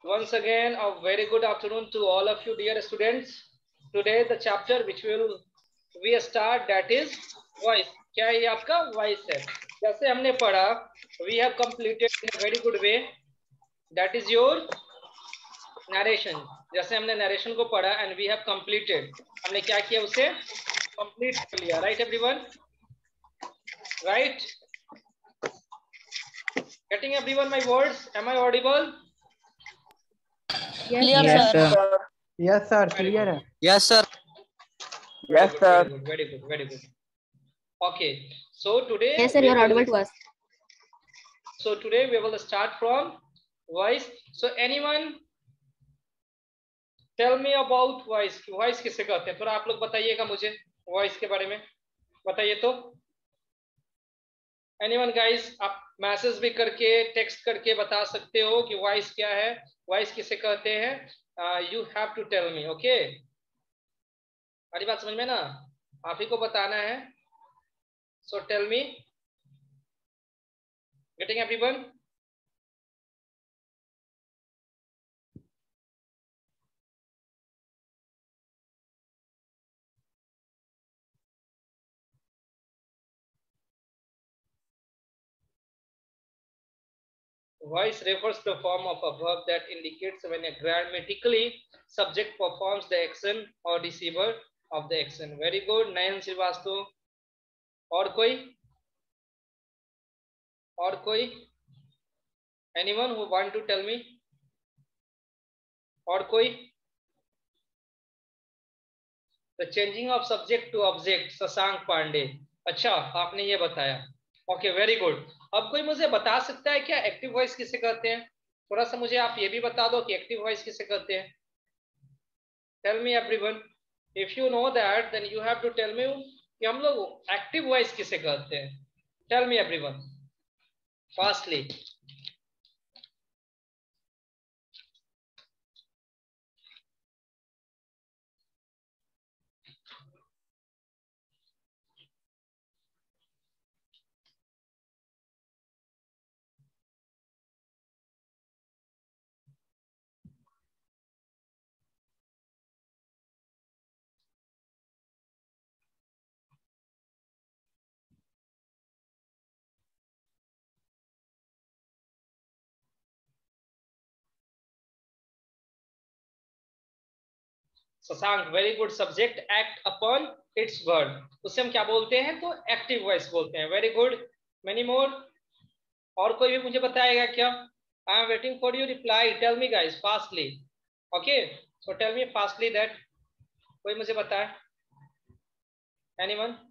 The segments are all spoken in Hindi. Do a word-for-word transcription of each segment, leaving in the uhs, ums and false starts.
Once again, a very good afternoon to all of you, dear students. Today, the chapter which will we start, that is voice. क्या ये आपका voice है? जैसे हमने पढ़ा, we have completed in a very good way. That is your narration. जैसे हमने narration को पढ़ा and we have completed. हमने क्या किया, उसे complete कर लिया. Right, everyone? Right? Getting everyone my words? Am I audible? Yes, yes sir. sir. Yes sir. Clear. Yes sir. Yes sir. Very good. Very good. Very good. Okay. So today. Yes sir. You are audible to us. So today we will start from voice. So anyone tell me about voice. Voice किसे कहते हैं? थोड़ा आप लोग बताइएगा मुझे voice के बारे में. बताइए तो. Anyone guys, आप मैसेज भी करके टेक्स्ट करके बता सकते हो कि वॉइस क्या है, वॉइस किसे कहते हैं. You have to tell me. Okay, हमारी बात समझ में ना, आप ही को बताना है. So tell me. Getting everyone? Voice refers to the form of a verb that indicates when a grammatically subject performs the action or receiver of the action. Very good. Nayan Srivastava. और कोई? और कोई? Anyone who want to tell me? और कोई? The changing of subject to object. Shashank Pandey. अच्छा, आपने ये बताया. Okay, very good. अब कोई मुझे बता सकता है क्या एक्टिव वॉइस किसे कहते हैं? थोड़ा सा मुझे आप ये भी बता दो कि एक्टिव वॉइस किसे कहते हैं. Tell me everyone. If you know that then you have to tell me कि हम लोग एक्टिव वॉइस किसे कहते हैं. Tell me everyone fastly. Shashank, very good. Subject act upon its verb, उसे हम क्या बोलते हैं? तो एक्टिव वॉइस बोलते हैं. Very good. Many more. और कोई भी मुझे बताएगा क्या? I am waiting for you reply. Tell me guys fastly. Okay, so tell me fastly that. कोई मुझे बताए? Anyone?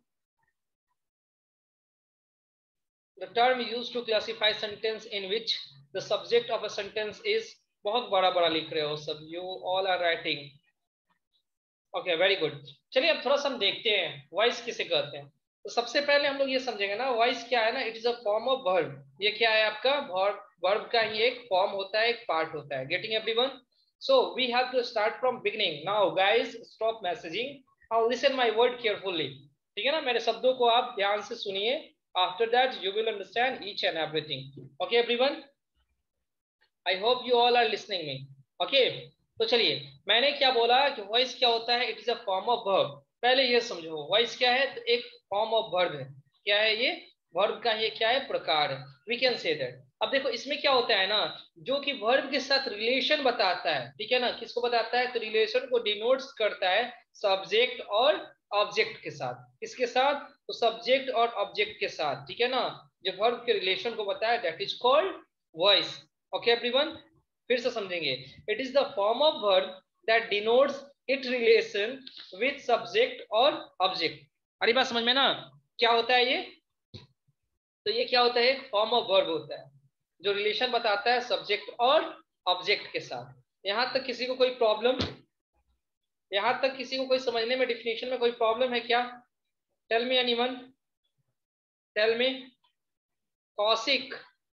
The term used to classify sentence in which the subject of a sentence is. बहुत बड़ा बड़ा लिख रहे हो सब. You all are writing. Okay, very good. चलिए अब थोड़ा सा हम देखते हैं वॉइस किसे कहते हैं. तो सबसे पहले हम लोग ये समझेंगे ना, वॉइस क्या है ना. It is a form of verb. ये क्या है आपका? वर्ब का ही एक फॉर्म होता है, एक पार्ट होता है. Getting everyone? So we have to start from beginning. Now guys stop messaging. Now listen my word carefully. ठीक है ना, मेरे शब्दों को आप ध्यान से सुनिए. After that you will understand each and everything. Okay everyone, I hope you all are listening me. Okay, तो चलिए, मैंने क्या बोला कि वॉइस क्या होता है? It is a form of verb. पहले ये समझो वॉइस क्या है. तो एक फॉर्म ऑफ वर्ब है. क्या है ये? वर्ब का ये क्या है? प्रकार है. We can say that. अब देखो इसमें क्या होता है ना, जो कि वर्ब के साथ रिलेशन बताता है. ठीक है ना, किसको बताता है? तो रिलेशन को डिनोट्स करता है सब्जेक्ट और ऑब्जेक्ट के साथ. किसके साथ? तो सब्जेक्ट और ऑब्जेक्ट के साथ. ठीक है ना, जो वर्ब के रिलेशन को बताया that is called voice. Okay everyone, फिर से समझेंगे. It is the form of verb that denotes it relation with subject और ऑब्जेक्ट. अरे बात समझ में ना, क्या होता है ये? तो ये क्या होता है? एक फॉर्म ऑफ वर्ब होता है जो रिलेशन बताता है सब्जेक्ट और ऑब्जेक्ट के साथ. यहां तक किसी को कोई प्रॉब्लम? यहां तक किसी को कोई समझने में, डिफिनेशन में कोई प्रॉब्लम है क्या? Tell me anyone. Tell me. Kaushik?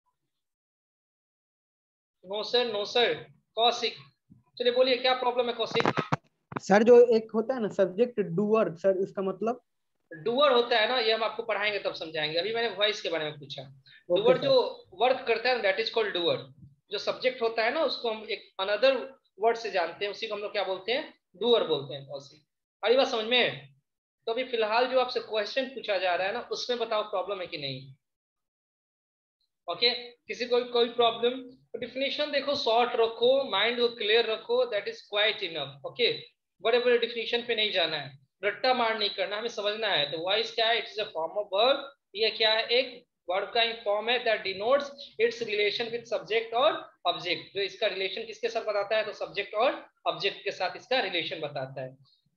No sir, no sir. Kaushik, चलिए बोलिए क्या प्रॉब्लम है कौशिक? सर जो एक होता है ना सब्जेक्ट डूअर, सर इसका मतलब? डूअर होता है ना, ये हम आपको पढ़ाएंगे तब समझाएंगे. अभी मैंने वॉइस के बारे में पूछा. डूअर जो वर्क करता है दैट इज कॉल्ड डूअर. जो सब्जेक्ट होता है ना उसको हम एक अनदर वर्ड से जानते हैं, उसी को हम लोग क्या बोलते हैं, डूअर बोलते हैं। अरे बात समझ में? तो अभी फिलहाल जो आपसे क्वेश्चन पूछा जा रहा है ना उसमें बताओ प्रॉब्लम है कि नहीं। Okay okay? किसी को कोई प्रॉब्लम? तो डिफिनेशन देखो, शॉर्ट रखो, माइंड को क्लियर रखो, that is quite enough. Okay, बड़े बड़े डिफिनेशन पे नहीं जाना है, रट्टा मार नहीं करना, हमें समझना है। तो वॉइस क्या है? It is a form of verb. ये क्या है? एक वर्ब का फॉर्म है that denotes its relation with subject और ऑब्जेक्ट। जो इसका रिलेशन किसके साथ बताता है? तो सब्जेक्ट और ऑब्जेक्ट के साथ इसका रिलेशन बताता है।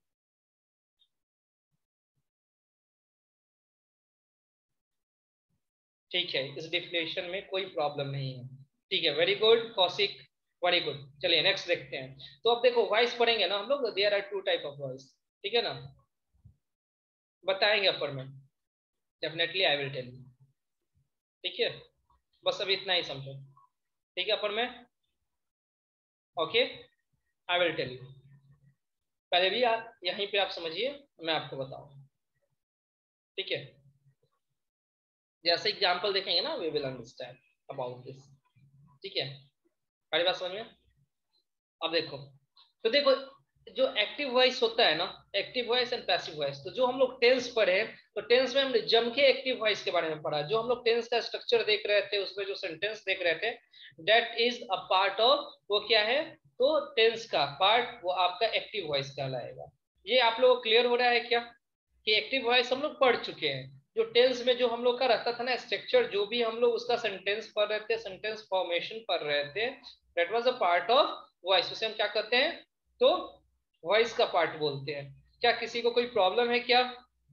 ठीक है, इस डिफिनेशन में कोई प्रॉब्लम नहीं है। ठीक है, very good Kaushik, very good. चलिए नेक्स्ट देखते हैं। तो अब देखो वॉइस पढ़ेंगे ना हम लोग, there are two type of voice, ठीक है ना, बताएंगे अपर में, definitely I will tell you. ठीक है, बस अभी इतना ही समझो। ठीक है अपर में, okay, I will tell you. पहले भी आप यहीं पे आप समझिए, मैं आपको बताऊं। ठीक है, जैसे एग्जाम्पल देखेंगे ना, we will understand about this. ठीक है, पहली बात समझ में। अब देखो, तो देखो जो एक्टिव वॉइस होता है ना, active voice and passive voice, तो जो हम लोग टेंस पढ़े, तो टेंस में हमने जम के एक्टिव वॉइस के बारे में पढ़ा। जो हम लोग टेंस का स्ट्रक्चर देख रहे थे, उसमें जो सेंटेंस देख रहे थे, that is a part of, वो क्या है, तो टेंस का पार्ट वो आपका एक्टिव वॉइस कहलाएगा। ये आप लोगों को क्लियर हो रहा है क्या, कि एक्टिव वॉइस हम लोग पढ़ चुके हैं। जो टेंस में जो हम लोग का रहता था ना स्ट्रक्चर, जो भी हम लोग उसका सेंटेंस पढ़ रहे थे, सेंटेंस फॉर्मेशन पढ़ रहे थे, that was a part of voice. उसे हम क्या कहते हैं, तो वॉइस का पार्ट बोलते हैं। क्या किसी को कोई प्रॉब्लम है क्या?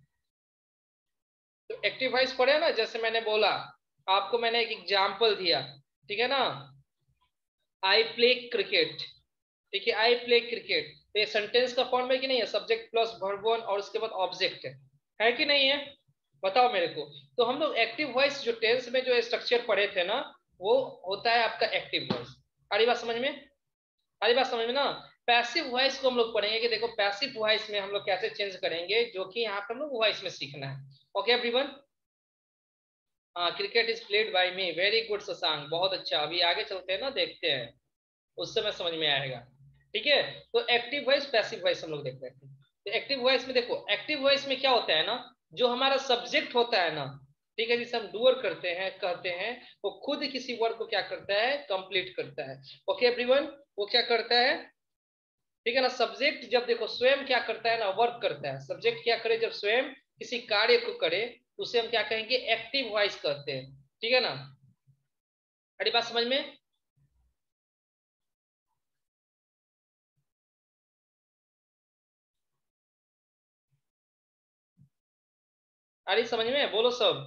तो एक्टिव वॉइस पढ़े ना, जैसे मैंने बोला आपको, मैंने एक एग्जांपल दिया, ठीक है ना, आई प्ले क्रिकेट। ठीक है, आई प्ले क्रिकेट, तो ये सेंटेंस का फॉर्म है कि नहीं है, सब्जेक्ट प्लस वर्ब वन और उसके बाद ऑब्जेक्ट है, है कि नहीं है, बताओ मेरे को। तो हम लोग एक्टिव वॉइस जो टेंस में जो स्ट्रक्चर पढ़े थे ना, वो होता है आपका एक्टिव वॉइस। सारी बात समझ में, सारी बात समझ में ना। पैसिव वॉइस को हम लोग पढ़ेंगे कि देखो पैसिव वॉइस में हम लोग कैसे चेंज करेंगे, जो कि यहाँ पे हम लोग वॉइस में सीखना है। Okay everyone, cricket is played by me, very good Shashank, बहुत अच्छा। अभी आगे चलते हैं ना, देखते हैं, उस समय समझ में आएगा। ठीक है, तो एक्टिव वॉइस पैसिव वॉइस हम लोग देख रहे थे। तो एक्टिव वॉइस में देखो, एक्टिव वॉइस में क्या होता है ना, जो हमारा सब्जेक्ट होता है ना, ठीक है, जिसे हम डूअर करते हैं, कहते हैं, वो खुद किसी वर्क को क्या करता है, कंप्लीट करता है। ओके एवरीवन, वो क्या करता है, ठीक है ना। सब्जेक्ट जब देखो स्वयं क्या करता है ना, वर्क करता है। सब्जेक्ट क्या करे, जब स्वयं किसी कार्य को करे, तो उसे हम क्या कहेंगे, एक्टिव वॉइस कहते हैं। ठीक है ना, अरे बात समझ में। अरे समझ में, बोलो सब,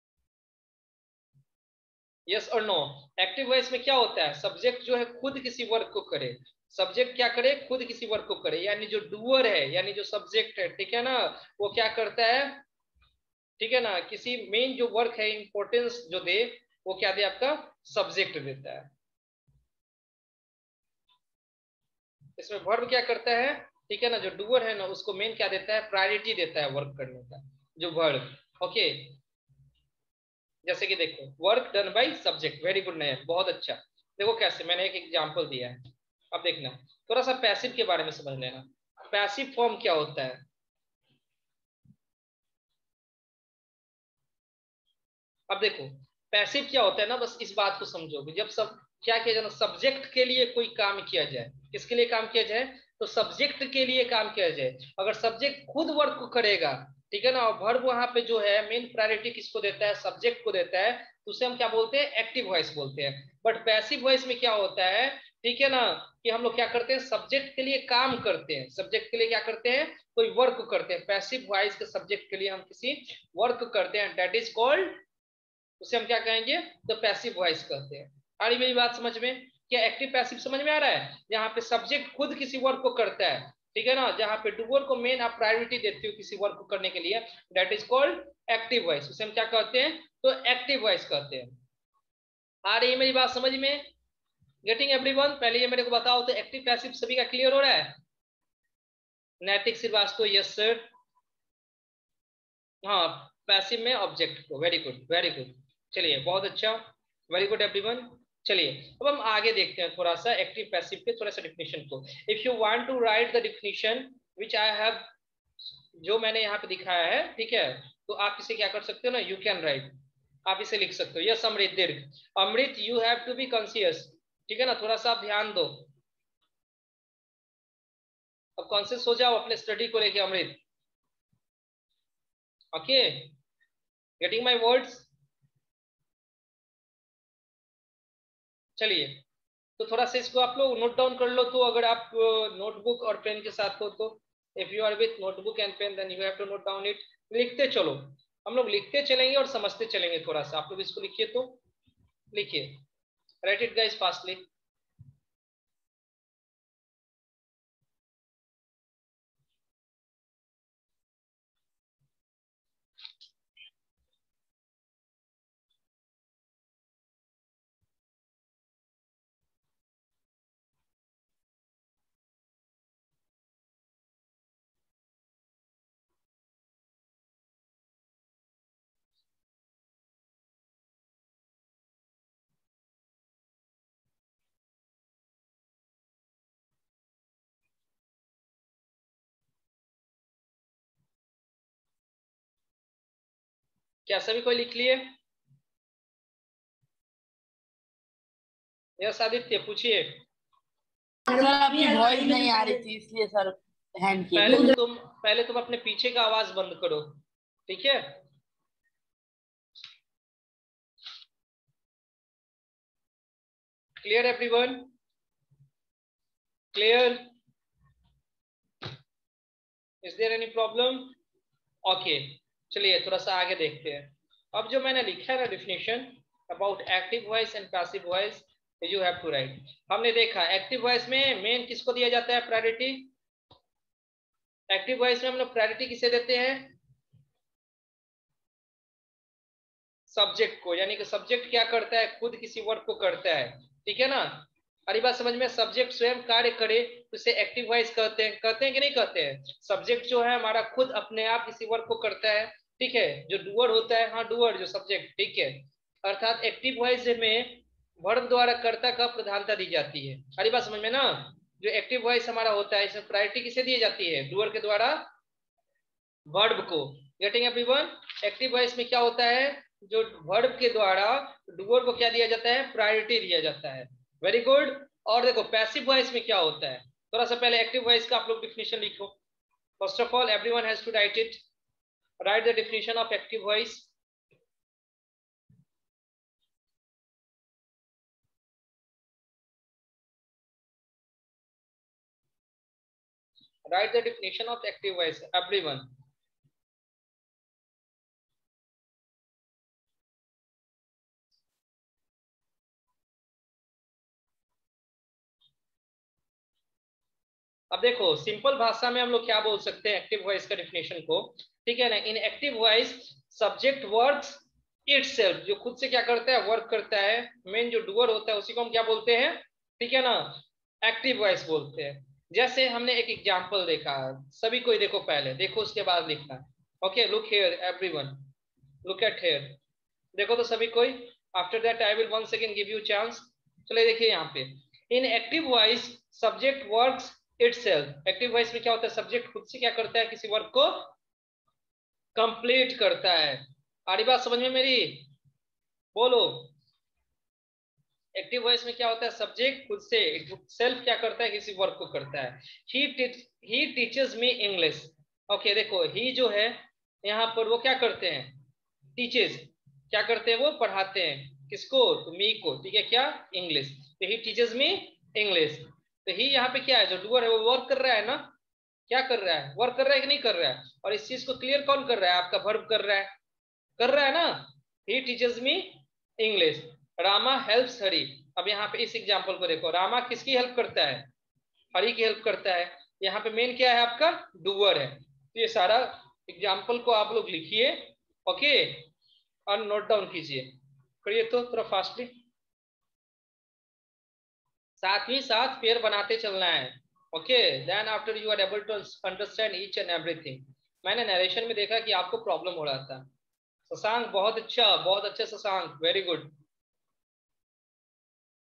यस और नो। एक्टिव वॉइस में क्या होता है, सब्जेक्ट जो है खुद किसी वर्क को करे। सब्जेक्ट क्या करे, खुद किसी वर्क को करे, यानी जो डूअर है, यानी जो सब्जेक्ट है, ठीक है ना, वो क्या करता है, ठीक है ना, किसी मेन जो वर्क है, इंपॉर्टेंस जो दे, वो क्या दे, आपका सब्जेक्ट देता है। इसमें वर्ब क्या करता है, ठीक है ना, जो डूअर है ना, उसको मेन क्या देता है, प्रायोरिटी देता है वर्क करने का, जो वर्ब। ओके, जैसे कि देखो, work done by subject, very good Nayan, बहुत अच्छा। देखो कैसे, मैंने एक एग्जांपल दिया है, अब देखना, थोड़ा सा पैसिव के बारे में समझ लेना। पैसिव फॉर्म क्या होता है, अब देखो पैसिव क्या होता है ना, बस इस बात को समझोगे, जब सब क्या किया जाए, सब्जेक्ट के लिए कोई काम किया जाए, किसके लिए काम किया जाए, तो सब्जेक्ट के लिए काम किया जाए। अगर सब्जेक्ट खुद वर्क को करेगा, ठीक है ना, और वर्ब वहां पे जो है मेन प्रायोरिटी किसको देता है, सब्जेक्ट को देता है, तो उसे हम क्या बोलते हैं, एक्टिव वॉइस बोलते हैं। बट पैसिव वॉइस में क्या होता है, ठीक है ना, कि हम लोग क्या करते हैं, सब्जेक्ट के लिए काम करते हैं, सब्जेक्ट के लिए क्या करते हैं, कोई वर्क करते हैं। पैसिव वॉइस के सब्जेक्ट के लिए हम किसी वर्क करते हैं, दैट इज कॉल्ड, उसे हम क्या कहेंगे, तो पैसिव वॉइस कहते हैं। आ रही मेरी बात समझ में, क्या एक्टिव पैसिव समझ में आ रहा है, जहाँ पे सब्जेक्ट खुद किसी वर्क को करता है, ठीक है ना, जहाँ पे डूअर को मेन आप प्रायोरिटी देते हो किसी वर्क को करने के लिए, that is called active voice, उसे हम क्या कहते हैं, तो एक्टिव वॉइस कहते हैं। आ रही है मेरी बात समझ में, गेटिंग एवरीवन। पहले ये मेरे को बताओ, तो एक्टिव पैसिव सभी का क्लियर हो रहा है। नैतिक श्रीवास्तव, यस सर, हाँ, पैसिव में ऑब्जेक्ट को, वेरी गुड वेरी गुड, चलिए बहुत अच्छा, वेरी गुड एवरीवन। चलिए अब हम आगे देखते हैं थोड़ा सा एक्टिव पैसिव के थोड़ा सा डिफिनेशन को। If you want to write the definition which I have, जो मैंने यहाँ पे दिखाया है, ठीक है, तो आप इसे क्या कर सकते हो ना, यू कैन राइट, आप इसे लिख सकते हो। Yes Amrit, Dirgh Amrit, you have to be conscious, ठीक है ना, थोड़ा सा आप ध्यान दो, अब कॉन्शियस हो जाओ अपने स्टडी को लेके Amrit. Okay, getting my words. चलिए तो थोड़ा सा इसको आप लोग नोट डाउन कर लो, तो अगर आप नोटबुक और पेन के साथ हो तो, if you are with notebook and pen then you have to note down it. लिखते चलो, हम लोग लिखते चलेंगे और समझते चलेंगे थोड़ा सा। आप लोग इसको लिखिए, तो लिखिए, राइट इट गाइस फास्टली। क्या सभी कोई लिख लिए? यस आदित्य पूछिए। सर आपकी वॉइस नहीं आ रही थी इसलिए सर हैंड किए। पहले तो तुम पहले तुम अपने पीछे का आवाज बंद करो, ठीक है। Clear everyone? Clear? Is there any problem? Okay, चलिए थोड़ा सा आगे देखते हैं। अब जो मैंने लिखा है ना definition about active voice and passive voice, you have to write. हमने देखा एक्टिव वॉइस में मेन किसको दिया जाता है, प्रायोरिटी। एक्टिव वॉइस में हम लोग प्रायोरिटी किसे देते हैं, सब्जेक्ट को, यानी कि सब्जेक्ट क्या करता है, खुद किसी वर्क को करता है, ठीक है ना। हरी बात समझ में, सब्जेक्ट स्वयं कार्य करे तो इसे एक्टिव वॉइस कहते हैं। कहते हैं कि नहीं कहते हैं? सब्जेक्ट जो है हमारा खुद अपने आप किसी वर्क को करता है, ठीक है। जो डूअर होता है, हाँ डूअर जो सब्जेक्ट, ठीक है। अर्थात एक्टिव वॉइस में वर्ब द्वारा कर्ता का प्रधानता दी जाती है। हरी बात समझ में ना, जो एक्टिव वॉइस हमारा होता है इसमें प्रायोरिटी किसे दी जाती है, डूअर के द्वारा वर्ब को। Getting everyone? एक्टिव वॉइस में क्या होता है, जो वर्ब के द्वारा डूअर को क्या दिया जाता है, प्रायोरिटी दिया जाता है। Very good. और देखो पैसिव वॉइस में क्या होता है, थोड़ा सा पहले एक्टिव वॉइस का आप लोग डिफिनेशन लिखो। First of all everyone has to write it, write the definition of active voice. Write the definition of active voice, everyone. अब देखो सिंपल भाषा में हम लोग क्या बोल सकते हैं एक्टिव वॉइस का डिफिनेशन को, ठीक है ना। In active voice subject works itself, जो खुद से क्या करता है, वर्क करता है। मेन जो डूअर होता है उसी को हम क्या बोलते हैं, ठीक है ना, एक्टिव वॉइस बोलते हैं। जैसे हमने एक एग्जांपल देखा, सभी कोई देखो, पहले देखो उसके बाद लिखना। Okay, look here everyone, look at here, देखो तो सभी कोई। After that I will once again give you chance. चलिए देखिए यहाँ पे, in active voice subject works itself. Active voice में क्या होता है, सब्जेक्ट खुद से क्या करता है, किसी वर्क को कंप्लीट करता है। आरी बात समझ में मेरी? बोलो। एक्टिव वॉइस में क्या होता है, सब्जेक्ट खुद से सेल्फ क्या करता है, किसी वर्क को करता है। He he teaches me English. Okay देखो, ही जो है यहाँ पर वो क्या करते हैं, टीचेस क्या करते हैं, वो पढ़ाते हैं किसको, तो मी को, ठीक है, क्या, इंग्लिश। तो ही टीचेस मी इंग्लिश। तो ही यहाँ पे क्या है, जो डूअर है वो वर्क कर रहा है ना, क्या कर रहा है, वर्क कर रहा है कि नहीं कर रहा है। और इस चीज को क्लियर कौन कर रहा है, आपका वर्ब कर रहा है, कर रहा है ना। He teaches me English, Rama helps Hari. अब यहाँ पे इस एग्जांपल को देखो, रामा किसकी हेल्प करता है, हरी की हेल्प करता है। यहाँ पे मेन क्या है, आपका डूअर है। तो ये सारा एग्जांपल को आप लोग लिखिए, ओके, और नोट डाउन कीजिए। करिए तो थोड़ा फास्टली, साथ ही साथ पेयर बनाते चलना है। Okay, then after you are able to understand each and everything. मैंने नरेशन में देखा कि आपको प्रॉब्लम हो रहा था। शशांक बहुत अच्छा, बहुत अच्छा Shashank, very good.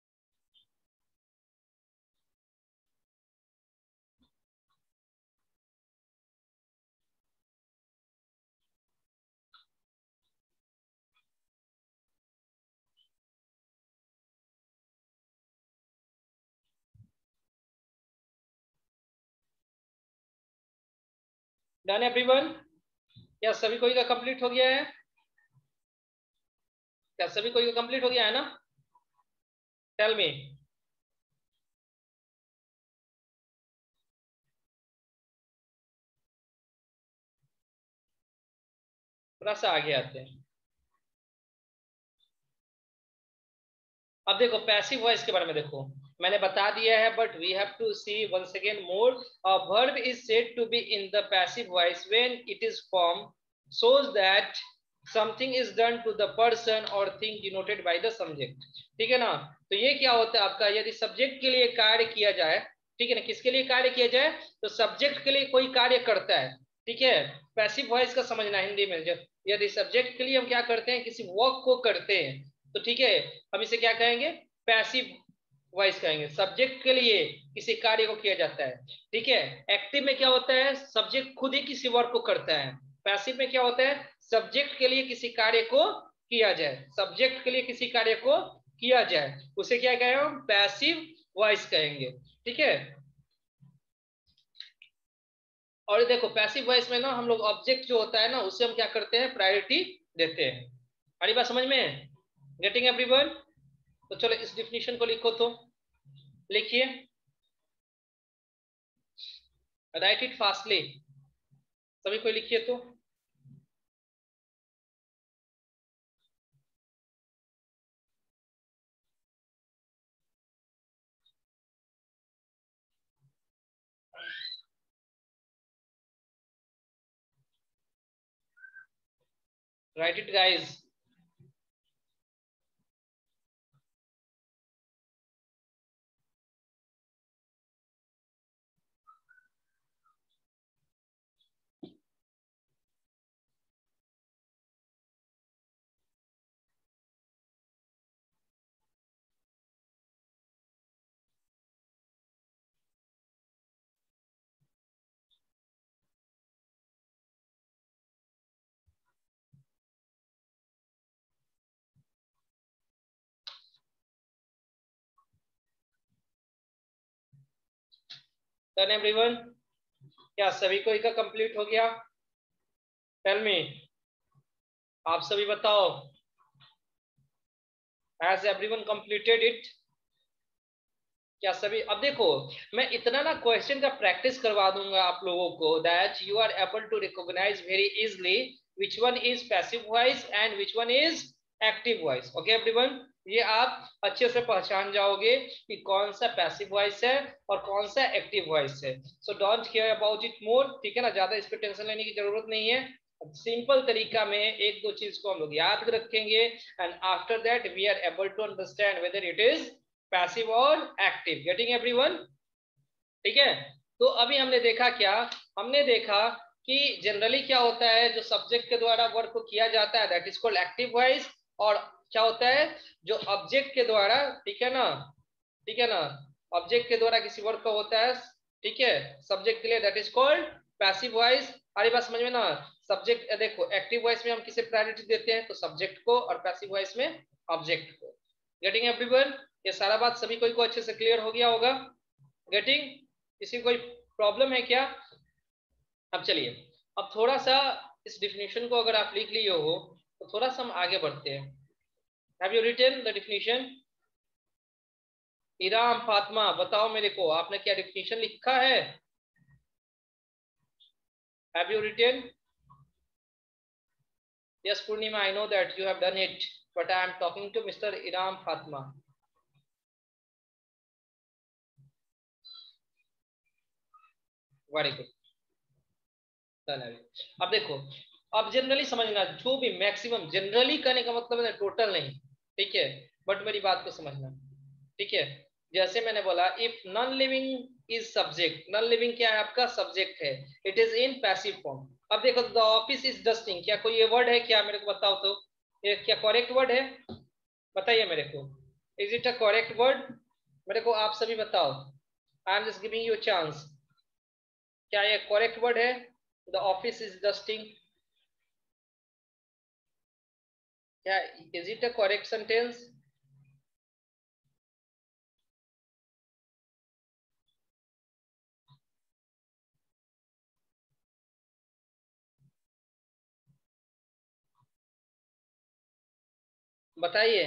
Done everyone? क्या सभी कोई का कंप्लीट हो गया है? क्या सभी कोई का कंप्लीट हो गया है ना? Tell me. थोड़ा सा आगे आते हैं। अब देखो पैसिव वॉइस के बारे में देखो, मैंने बता दिया है, but we have to see once again more. A verb is said to be in the passive voice when it is form shows that something is done to the person or thing denoted by the subject। ठीक है ना? तो ये क्या होता है आपका, यदि सब्जेक्ट के लिए कार्य किया जाए, ठीक है ना, किसके लिए कार्य किया जाए, तो सब्जेक्ट के लिए कोई कार्य करता है, ठीक है। पैसिव वॉइस का समझना हिंदी में, जब यदि सब्जेक्ट के लिए हम क्या करते हैं, किसी वर्क को करते हैं, तो ठीक है, हम इसे क्या कहेंगे, पैसिव वॉइस कहेंगे। सब्जेक्ट के लिए किसी कार्य को किया जाता है, ठीक है। एक्टिव में क्या होता है, सब्जेक्ट खुद ही किसी वर्क को करता है। पैसिव में क्या होता है, सब्जेक्ट के लिए किसी कार्य को किया जाए, सब्जेक्ट के लिए किसी कार्य को किया जाए, उसे क्या कहेंगे हम, पैसिव वॉइस कहेंगे, ठीक है। और देखो पैसिव वॉइस में ना हम लोग ऑब्जेक्ट जो होता है ना, उसे हम क्या करते हैं, प्रायोरिटी देते हैं। हमारी बात समझ में? Getting everyone? तो चलो इस डिफिनीशन को लिखो, तो लिखिए, राइट इट फास्टली, सभी कोई लिखिए तो। Write it guys. Done everyone? क्या सभी कोई का कंप्लीट हो गया? टेल मी, आप सभी बताओ, हैज एवरीवन कंप्लीटेड इट? क्या सभी, अब देखो मैं इतना ना क्वेश्चन का प्रैक्टिस करवा दूंगा आप लोगों को, that you are able to recognise very easily which one is passive voice and which one is active voice. Okay everyone, ये आप अच्छे से पहचान जाओगे कि कौन सा पैसिव वॉइस है और कौन सा एक्टिव वॉइस है। So don't care about it more, ठीक है ना, ज्यादा इस पर टेंशन लेने की जरूरत नहीं है। सिंपल तरीका में एक दो चीज को हम लोग याद रखेंगे, and after that we are able to understand whether it is passive और एक्टिव। Getting everyone? ठीक है। तो अभी हमने देखा क्या, हमने देखा कि जनरली क्या होता है, जो सब्जेक्ट के द्वारा वर्क को किया जाता है that is called active voice, और क्या होता है जो ऑब्जेक्ट के द्वारा, ठीक है ना, ठीक है ना, ऑब्जेक्ट के द्वारा किसी वर्क को होता है, ठीक है, सब्जेक्ट के लिए, that is called passive voice. अरे बात समझ में ना? सब्जेक्ट देखो, एक्टिव वॉइस में हम किसे प्रायोरिटी देते हैं, तो सब्जेक्ट को, और पैसिव वॉइस में ऑब्जेक्ट को। Getting everyone? ये सारा बात सभी कोई को अच्छे से क्लियर हो गया होगा? गेटिंग? किसी कोई प्रॉब्लम है क्या? अब चलिए, अब थोड़ा सा इस डिफिनेशन को अगर आप लिख लिए हो तो थोड़ा सा हम आगे बढ़ते हैं। Have you written the definition? Iram, Fatima, बताओ मेरे को, आपने क्या डिफिनेशन लिखा है? Have you written? Yes Purnima, I know that you have done it, but I am talking to mister Iram Fatima. Very good. अब देखो, अब जनरली समझना, जो भी मैक्सिमम, जनरली करने का मतलब है टोटल नहीं, ठीक है, बट मेरी बात को समझना, ठीक है। जैसे मैंने बोला, if non living is subject, non living क्या है आपका, सब्जेक्ट है, it is in passive form. अब देखो, द ऑफिस इज डस्टिंग, क्या कोई ये वर्ड है क्या, मेरे को बताओ तो, ये क्या करेक्ट वर्ड है? बताइए मेरे को, is it a correct word? मेरे को आप सभी बताओ, I am just giving you chance, क्या ये करेक्ट वर्ड है? द ऑफिस इज डस्टिंग, क्या is it a correct sentence? बताइए।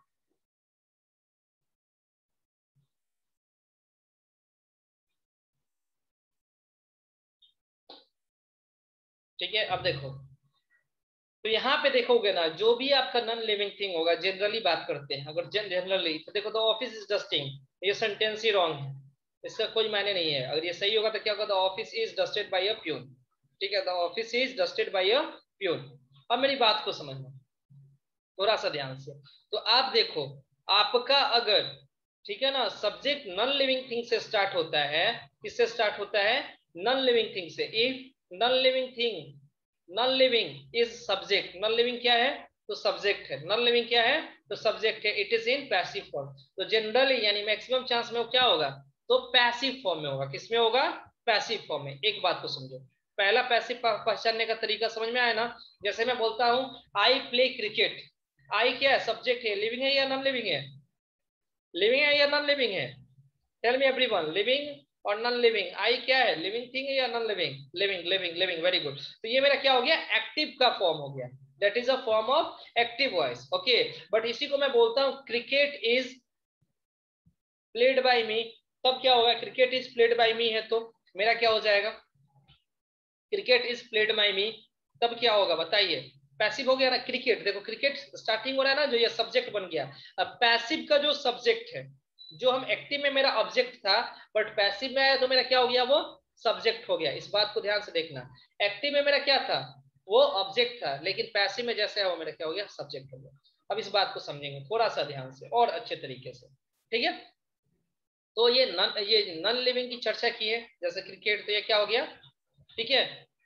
ठीक है, अब देखो तो यहाँ पे देखोगे ना, जो भी आपका नॉन लिविंग थिंग होगा, जनरली बात करते हैं अगर जनरली, तो देखो द ऑफिस इज डस्टिंग, ये सेंटेंस ही रॉन्ग है, इसका कोई मायने नहीं है। अगर ये सही होगा तो क्या होगा, the office is dusted by a peon. ठीक है, the office is dusted by a peon. अब मेरी बात को समझना थोड़ा सा ध्यान से। तो आप देखो, आपका अगर, ठीक है ना, सब्जेक्ट नॉन लिविंग थिंग से स्टार्ट होता है, किससे स्टार्ट होता है, नॉन लिविंग थिंग से। If non living thing, non living is subject, non living क्या है, तो सब्जेक्ट है, नॉन लिविंग क्या है, तो सब्जेक्ट है, it is in passive form. तो जनरली यानी मैक्सिमम चांस में वो क्या होगा, तो पैसिव फॉर्म में होगा। किसमें होगा, पैसिव फॉर्म में। एक बात को समझो, पहला पैसिव पहचानने का तरीका समझ में आया ना। जैसे मैं बोलता हूं आई प्ले क्रिकेट, आई क्या है, सब्जेक्ट है, लिविंग है या नॉन लिविंग है, लिविंग है या नॉन लिविंग है, टेल मी एवरीवन, लिविंग और नॉन लिविंग, आई क्या है, लिविंग थिंग है या non living, living, living, living, very good. तो ये मेरा क्या हो गया, एक्टिव का फॉर्म हो गया, that is a form of active voice. Okay, but इसी को मैं बोलता हूं cricket is played by me, तब क्या होगा, cricket is played by me है तो मेरा क्या हो जाएगा, cricket is played by me, तब क्या होगा बताइए, पैसिव हो गया ना। क्रिकेट देखो, क्रिकेट स्टार्टिंग हो रहा है ना, जो ये सब्जेक्ट बन गया। अब पैसिव का जो सब्जेक्ट है, जो हम एक्टिव में मेरा ऑब्जेक्ट था, बट पैसिव में आया तो मेरा क्या हो गया, वो सब्जेक्ट हो गया। इस बात को ध्यान से देखना, एक्टिव में मेरा क्या था, वो ऑब्जेक्ट था, लेकिन पैसिव में जैसे है वो मेरा क्या हो गया, सब्जेक्ट हो गया। अब इस बात को समझेंगे थोड़ा सा ध्यान से और अच्छे तरीके से, ठीक है। तो ये नन ये नॉन लिविंग की चर्चा की है, जैसे क्रिकेट, तो ये क्या हो गया, ठीक है,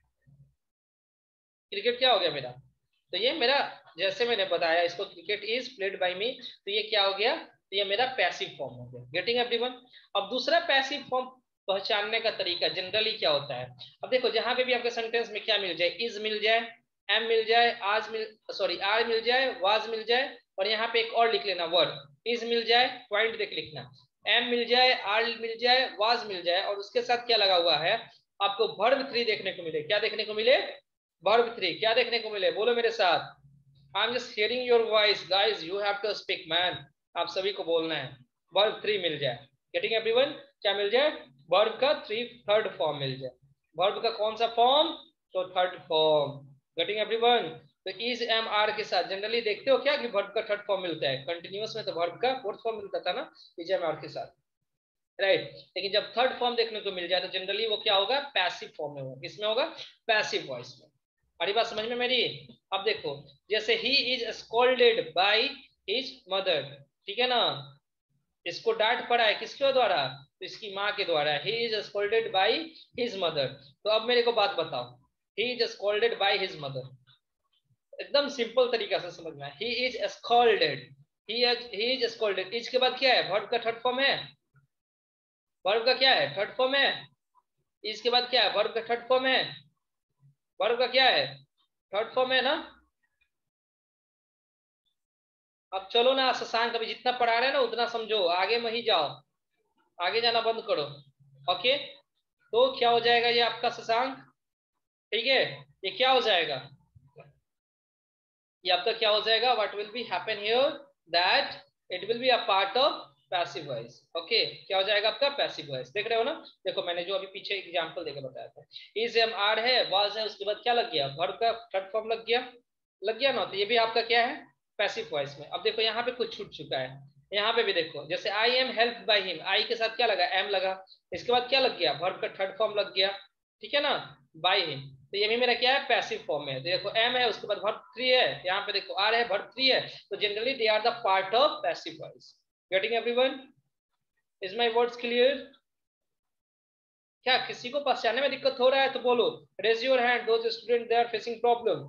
क्रिकेट क्या हो गया मेरा, तो ये मेरा, जैसे मैंने बताया इसको, cricket is played by me, तो ये क्या हो गया, तो ये मेरा पैसिव फॉर्म हो गया। Getting everyone. अब दूसरा पैसिव फॉर्म पहचानने का तरीका जनरली क्या होता है, अब देखो जहां पे भी आपके सेंटेंस में क्या मिल जाए, इज मिल जाए, एम मिल जाए, आज मिल सॉरी आर मिल जाए, वाज मिल जाए, और यहाँ पे एक और लिख लेना वर्ड, इज मिल जाए, पॉइंट देख लिखना, एम मिल जाए, आर मिल जाए, वाज मिल जाए, और उसके साथ क्या लगा हुआ है, आपको वर्ब थ्री देखने को मिले। क्या देखने को मिले, वर्ब थ्री। क्या देखने को मिले, बोलो मेरे साथ, I am just hearing your voice guys, you have to speak man, आप सभी को बोलना है। वर्ब थ्री मिल जाए, गेटिंग एवरीवन, क्या मिल जाए, वर्ब का थ्री थर्ड फॉर्म मिल जाए। वर्ब का कौन सा फॉर्म, तो थर्ड फॉर्म, गेटिंग एवरीवन। तो इज एम आर के साथ जनरली देखते हो क्या कि वर्ब का थर्ड फॉर्म मिलता है, कंटिन्यूअस में तो वर्ब का फोर्थ फॉर्म मिलता था ना, इज एम आर के साथ, राइट right. लेकिन जब थर्ड फॉर्म देखने को मिल जाए तो जनरली वो क्या होगा, पैसिव फॉर्म में होगा। किसमें होगा, पैसिव वॉइस में। हमारी बात समझ में मेरी। अब देखो, जैसे he is scolded by his mother, ठीक है ना, इसको डांट पड़ा है किसके द्वारा, तो इसकी माँ के द्वारा, he is scolded by his mother. तो अब मेरे को बात बताओ, he is scolded by his mother, एकदम सिंपल तरीका से समझना, he is scolded, he is scolded, is के बाद क्या है, वर्ब का थर्ड फॉर्म है, वर्ब का क्या है, थर्ड फॉर्म है, इसके बाद क्या है, वर्ब का थर्ड फॉर्म है, वर्ब का क्या है, थर्ड फॉर्म है ना। अब चलो ना शशांक, अभी जितना पढ़ा रहे हैं ना उतना समझो, आगे में ही जाओ, आगे जाना बंद करो। ओके, तो क्या हो जाएगा ये आपका शशांक, ठीक है, ये क्या हो जाएगा, ये आपका क्या हो जाएगा, what will be happen here, that it will be a part of passive voice. Okay, क्या हो जाएगा आपका पैसिव वॉइस, देख रहे हो ना, देखो मैंने जो अभी पीछे एग्जांपल देकर बताया था, इज एम आर है, वाज है, उसके बाद क्या लग गया, वर्ब का थर्ड फॉर्म लग गया, लग गया ना, तो ये भी आपका क्या है, पैसिव वॉइस में। अब देखो यहाँ पे कुछ छूट चुका है, यहाँ पे भी देखो, जैसे I am help by him, I के साथ क्या लगा, एम लगा, इसके बाद क्या लग गया, वर्ब का थर्ड फॉर्म लग गया, ठीक है ना, बाय हिम, तो ये भी मेरा क्या है, पैसिव फॉर्म में है। तो देखो एम है, उसके बाद वर्ब थ्री है, यहाँ पे देखो आर है, वर्ब थ्री है, तो generally they are the part of passive voice. Getting everyone, is my words clear. क्या किसी को पहचानने में दिक्कत हो रहा है तो बोलो, raise your hand those student they are facing problem.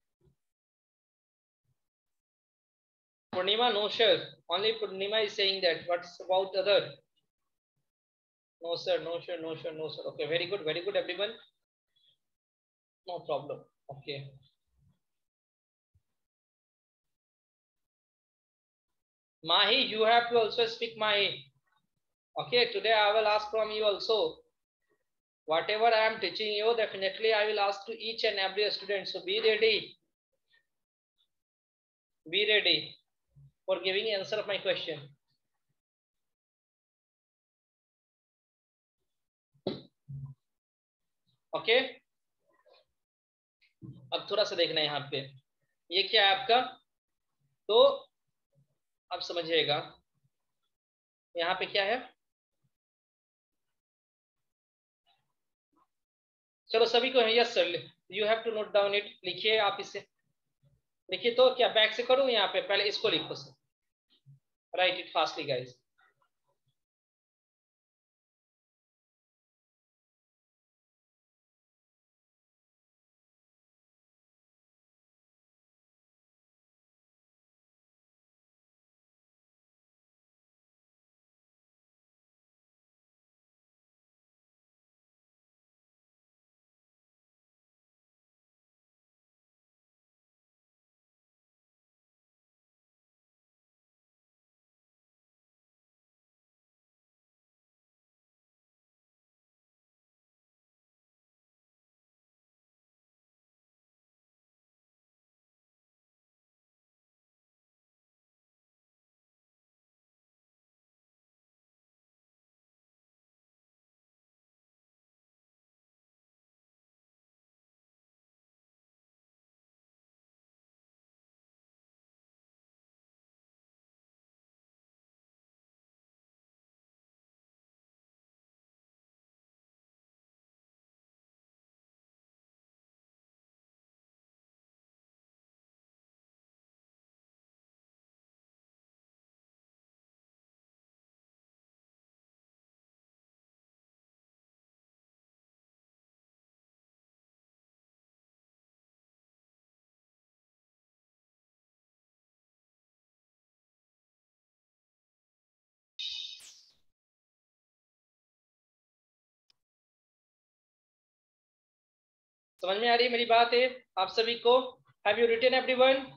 Purnima, no sir. Only Purnima is saying that. What's about other? No sir, no sir, no sir, no sir. Okay, very good, very good everyone. No problem. Okay. Mahi, you have to also speak Mahi. Okay, today I will ask from you also. Whatever I am teaching you, definitely I will ask to each and every student. So be ready. Be ready. for giving answer of my question. Okay okay? अब थोड़ा सा देखना है यहाँ पे, ये क्या है आपका, तो अब समझिएगा यहाँ पे क्या है। चलो सभी को, yes sir, you have to note down it, लिखिए आप इसे, लिखिए। तो क्या बैक से करूं, यहाँ पे पहले इसको लिखो sir, write it fastly guys. समझ में आ रही है मेरी बात है आप सभी को? Have you written everyone?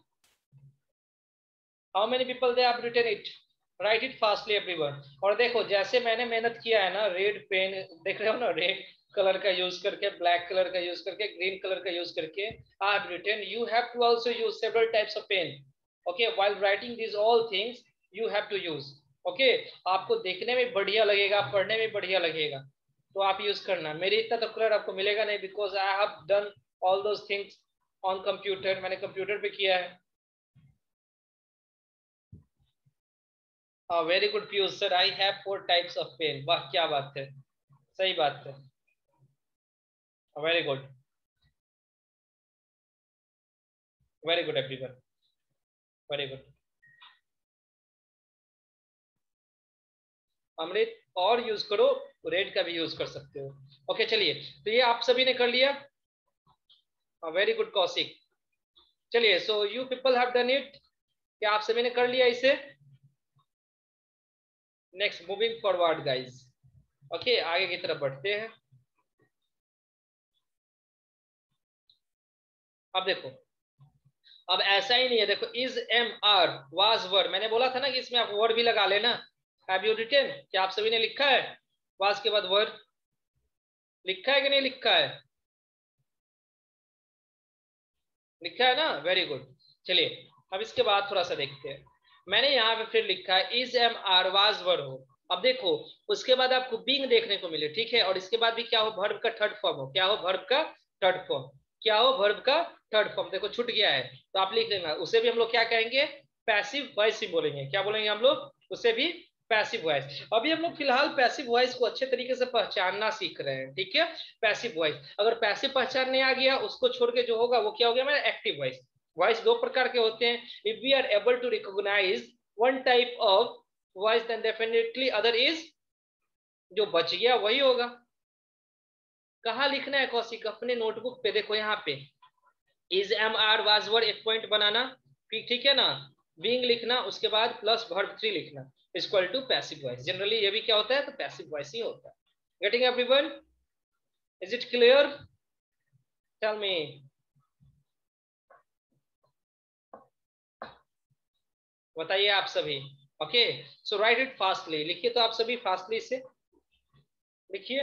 How many people they have written it? Write it fastly everyone. और देखो जैसे मैंने मेहनत किया है ना, रेड पेन देख रहे हो ना, रेड कलर का यूज करके, ब्लैक कलर का यूज करके, ग्रीन कलर का यूज करके I have written. You have to also use several types of pen, okay, while writing this all things you have to use, okay. आपको देखने में बढ़िया लगेगा, पढ़ने में बढ़िया लगेगा, तो आप यूज करना। मेरी इतना तो कलर आपको मिलेगा नहीं, because I have done all those things on computer, मैंने कंप्यूटर पे किया है। Very good Piyush sir, I have four types of pen. वाह क्या बात है, सही बात है, very good, very good everyone, very good. Amrit और यूज करो, रेड का भी यूज कर सकते हो। ओके चलिए, तो ये आप सभी ने कर लिया, वेरी गुड कौशिक। चलिए, so you people have done it, क्या आप सभी ने कर लिया इसे? Next moving forward guys, okay, आगे की तरफ बढ़ते हैं। अब देखो, अब ऐसा ही नहीं है, देखो is am are was were, मैंने बोला था ना कि इसमें आप वर्ड भी लगा लेना। हैव यू रिटन, क्या आप सभी ने लिखा है? वाज के बाद वर्ड लिखा है कि नहीं लिखा है? लिखा है ना, वेरी गुड। चलिए अब इसके बाद थोड़ा सा देखते हैं। मैंने यहाँ पे फिर लिखा है is am are was were हो। अब देखो उसके बाद आपको बीइंग देखने को मिले, ठीक है, और इसके बाद भी क्या हो, वर्ब का थर्ड फॉर्म हो। क्या हो, वर्ब का थर्ड फॉर्म, क्या हो, वर्ब का थर्ड फॉर्म। देखो छूट गया है, तो आप लिख लेना, उसे भी हम लोग क्या कहेंगे, पैसिव वॉइस ही बोलेंगे। क्या बोलेंगे हम लोग, उसे भी पैसिव वॉइस। अभी हम लोग फिलहाल पैसिव वॉइस को अच्छे तरीके से पहचानना सीख रहे हैं, ठीक है। पैसिव वॉइस, अगर पैसिव पहचानने आ गया, उसको छोड़ के जो होगा वो क्या हो गया मेरा, एक्टिव वॉइस। वॉइस दो प्रकार के होते हैं, if we are able to recognise one type of voice then definitely other is, जो बच गया वही होगा। कहाँ लिखना है कौशिक, अपने नोटबुक पे देखो, यहाँ पे is am are was were एक पॉइंट बनाना, ठीक है ना, बीइंग लिखना, उसके बाद प्लस वर्ब थ्री लिखना, equal to passive voice. Generally ये भी क्या होता है, तो पैसिव वॉइस ही होता है। Getting everyone, is it clear? Tell me. बताइए आप सभी। Okay, so write it fastly, लिखिए तो आप सभी फास्टली से लिखिए।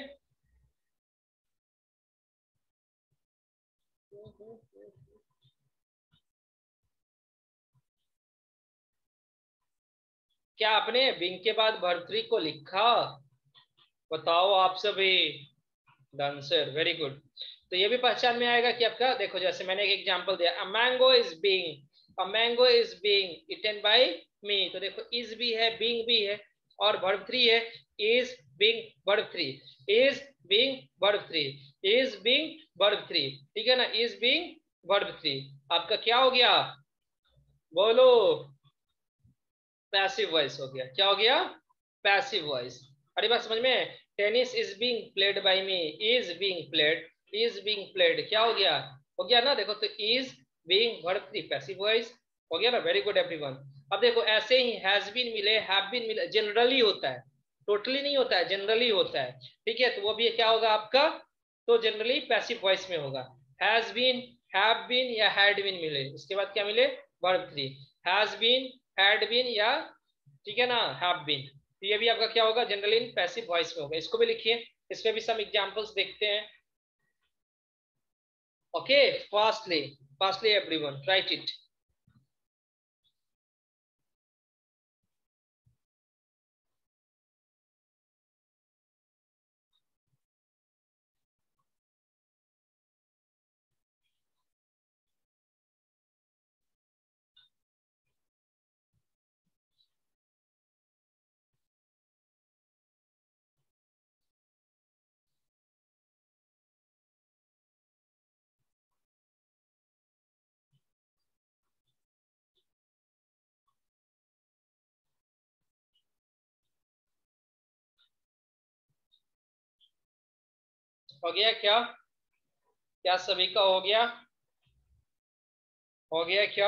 क्या आपने बीइंग के बाद वर्ब थ्री को लिखा? बताओ आप सभी। Answer very good. तो ये भी पहचान में आएगा कि आपका, देखो जैसे मैंने एक एग्जांपल दिया, a mango is being, a mango is being eaten by me. तो देखो इज भी है, बीइंग भी है, और वर्ब थ्री है, is being verb three, is being verb three, is being verb three, ठीक है ना, इज बीइंग वर्ब थ्री। आपका क्या हो गया? बोलो। पैसिव वॉइस हो गया। क्या हो गया? Passive voice. अरे बात समझ में? Tennis is being played by me, is being played, is being played, क्या हो गया? हो गया ना। देखो तो is being verb three passive voice हो गया ना। Very good everyone. अब देखो ऐसे ही हैज बीन मिले, हैव बीन मिले, जनरली होता है, टोटली नहीं होता है, जनरली होता है, ठीक है। तो वो भी क्या होगा आपका? तो जनरली पैसिव वॉइस में होगा। हैज बीन, हैव बीन या हैड बीन मिले, उसके बाद क्या मिले? Verb three. Has been, had been या, ठीक है ना, हैव बीन। तो ये भी आपका क्या होगा? जनरली इन पैसिव वॉइस में होगा। इसको भी लिखिए, इसमें भी सम एग्जांपल्स देखते हैं। Okay, fastly fastly everyone write it. हो गया क्या? क्या सभी का हो गया? हो गया क्या?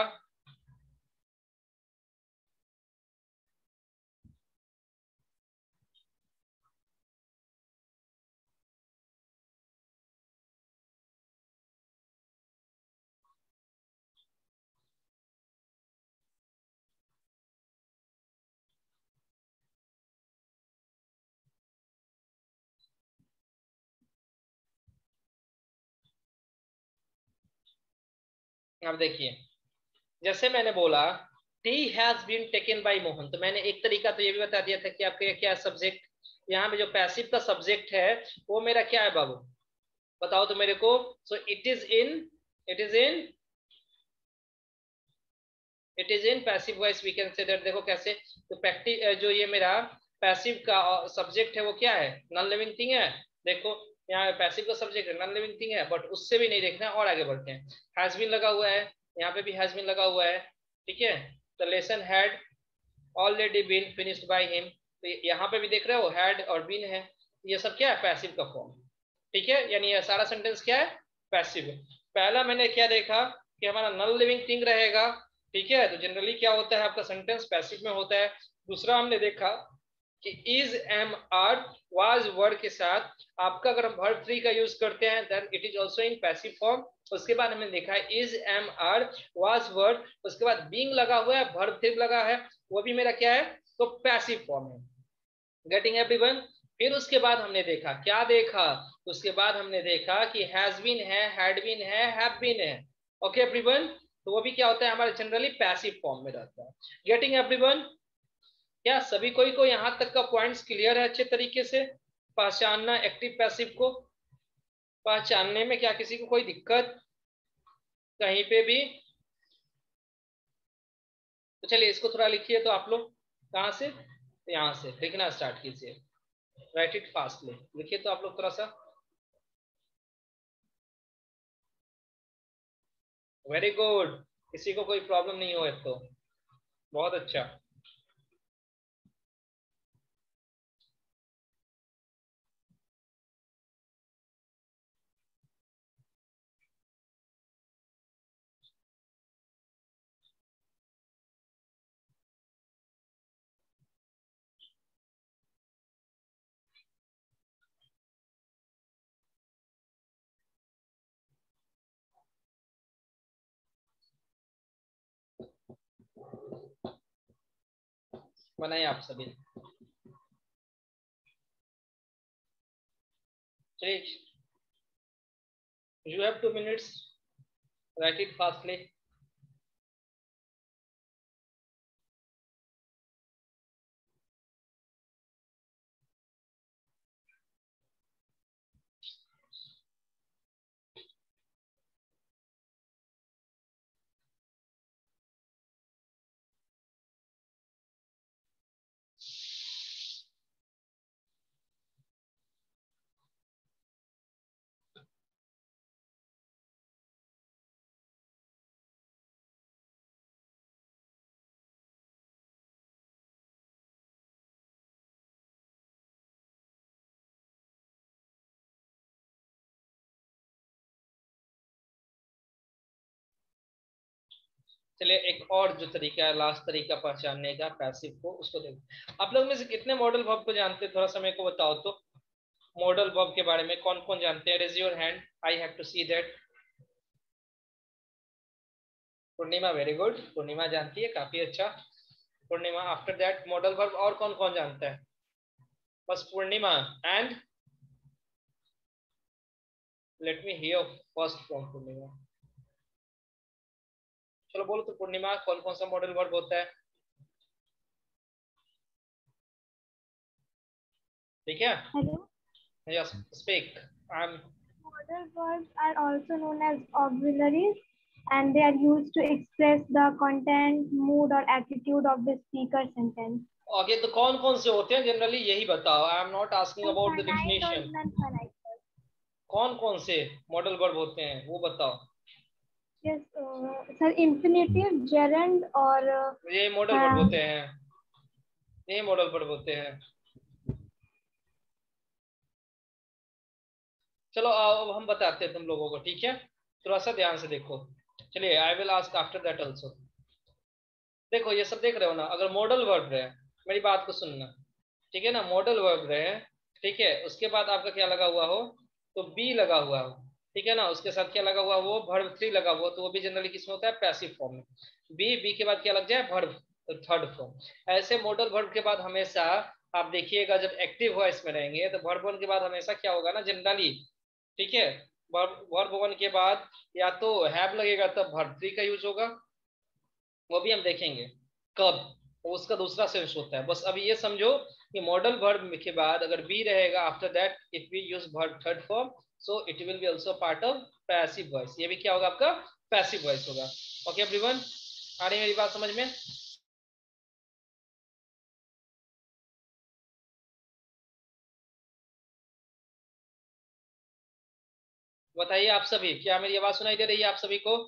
अब देखिए, जैसे मैंने बोला tea has been taken by Mohan, तो मैंने एक तरीका तो ये भी बता दिया था कि आपके क्या सब्जेक्ट, यहाँ पे जो पैसिव का सब्जेक्ट है वो मेरा क्या है बाबू? बताओ तो मेरे को। So it is in, it is in, it is in passive voice we can say that. देखो कैसे, तो प्रैक्टिस जो ये मेरा पैसिव का सब्जेक्ट है वो क्या है? नॉन लिविंग थिंग है। देखो यहाँ पैसिव का सब्जेक्ट है, नॉन लिविंग थिंग है, बट उससे भी नहीं देखना है, और आगे बढ़ते हैं। हैज बीन लगा हुआ है, यहाँ पे भी हैज बीन लगा हुआ है, ठीक है। The lesson had already been finished by him, तो यहाँ पे भी देख रहे हो हैड और बीन है, ये सब क्या है? पैसिव का फॉर्म, ठीक है। यानी ये सारा सेंटेंस क्या है? पैसिव। पहला मैंने क्या देखा कि हमारा नॉन लिविंग थिंग रहेगा, ठीक है, तो जनरली क्या होता है आपका सेंटेंस पैसिव में होता है। दूसरा हमने देखा कि is, am, are, was word के साथ आपका अगर हम वर्ब थ्री का यूज करते हैं then it is also in passive form. उसके बाद हमने देखा है is, am, are, was word, उसके बाद बीइंग लगा हुआ है, वर्ब थ्री लगा है, वो भी मेरा क्या है? तो पैसिव फॉर्म है। Getting everyone? फिर उसके बाद हमने देखा, क्या देखा? उसके बाद हमने देखा कि हैज बीन है, हैड बीन है, हैव बीन है। Okay everyone? तो वो भी क्या होता है हमारे जनरली पैसिव फॉर्म में रहता है। Getting everyone? क्या सभी कोई को यहां तक का पॉइंट्स क्लियर है अच्छे तरीके से? पहचानना एक्टिव पैसिव को पहचानने में क्या किसी को कोई दिक्कत कहीं पे भी? तो चलिए इसको थोड़ा लिखिए तो आप लोग। कहां से? यहां से लिखना स्टार्ट कीजिए। राइट इट फास्टली, लिखिए तो आप लोग थोड़ा सा। Very good. किसी को कोई प्रॉब्लम नहीं हो तो बहुत अच्छा। बनाइए आप सभी। चलिए, you have two minutes, write it fastly. चलिए एक और जो तरीका है, लास्ट तरीका पहचानने का पैसिव को, उसको देखो। आप लोग में से कितने मॉडल वर्ब को जानते हैं, थोड़ा सा मेरे को बताओ तो। मॉडल वर्ब के बारे में कौन कौन जानते हैं? Raise your hand, I have to see that. Purnima, very good, Purnima जानती है, काफी अच्छा Purnima. After that modal verb और कौन कौन जानता है? बस Purnima and let me hear first from Purnima. चलो बोलो तो पूर्णिमा, कौन कौन सा मॉडल वर्ब होता है? ठीक है, Hello. Yes speak. I am Modal verbs are also known as auxiliaries, and they are used to express the content, mood, or attitude of the speaker sentence. Okay, तो कौन कौन से होते हैं जनरली, यही बताओ। I am not asking about the Finite or definition. non-finite verbs. कौन कौन से मॉडल वर्ब होते हैं वो बताओ। Yes, uh, sir. Infinitive, gerund, or uh, ये मॉडल वर्ब होते हैं, ये मॉडल वर्ब होते हैं। चलो अब हम बताते हैं तुम लोगों को, ठीक है? थोड़ा सा ध्यान से देखो। चलिए, I will ask after that also. देखो ये सब देख रहे हो ना, अगर मॉडल वर्ब रहे, मेरी बात को सुनना, ठीक है ना? मॉडल वर्ब रहे, ठीक है, उसके बाद आपका क्या लगा हुआ हो, तो बी लगा हुआ हो, ठीक है ना? उसके साथ क्या लगा हुआ हो, वर्ब थ्री लगा हुआ, तो वो भी जनरली किसमें होता है? पैसिव फॉर्म में। बी बी के बाद क्या लग जाए? Verb third form. ऐसे मॉडल वर्ब के बाद हमेशा आप देखिएगा, जब एक्टिव वॉइस में रहेंगे तो वर्ब वन के बाद हमेशा क्या होगा ना जनरली, ठीक है, वर्ब वन के बाद या तो हैव लगेगा, तब वर्ब थ्री का यूज होगा, वो भी हम देखेंगे कब, वो उसका दूसरा सेंस होता है। बस अभी ये समझो कि मॉडल वर्ब के बाद अगर बी रहेगा, after that if we use verb third form, so it will be also part of passive voice. ये भी क्या होगा? आपका पैसिव वॉइस होगा। ओके एवरीवन, आ रही मेरी बात समझ में? बताइए आप सभी, क्या मेरी आवाज सुनाई दे रही है आप सभी को?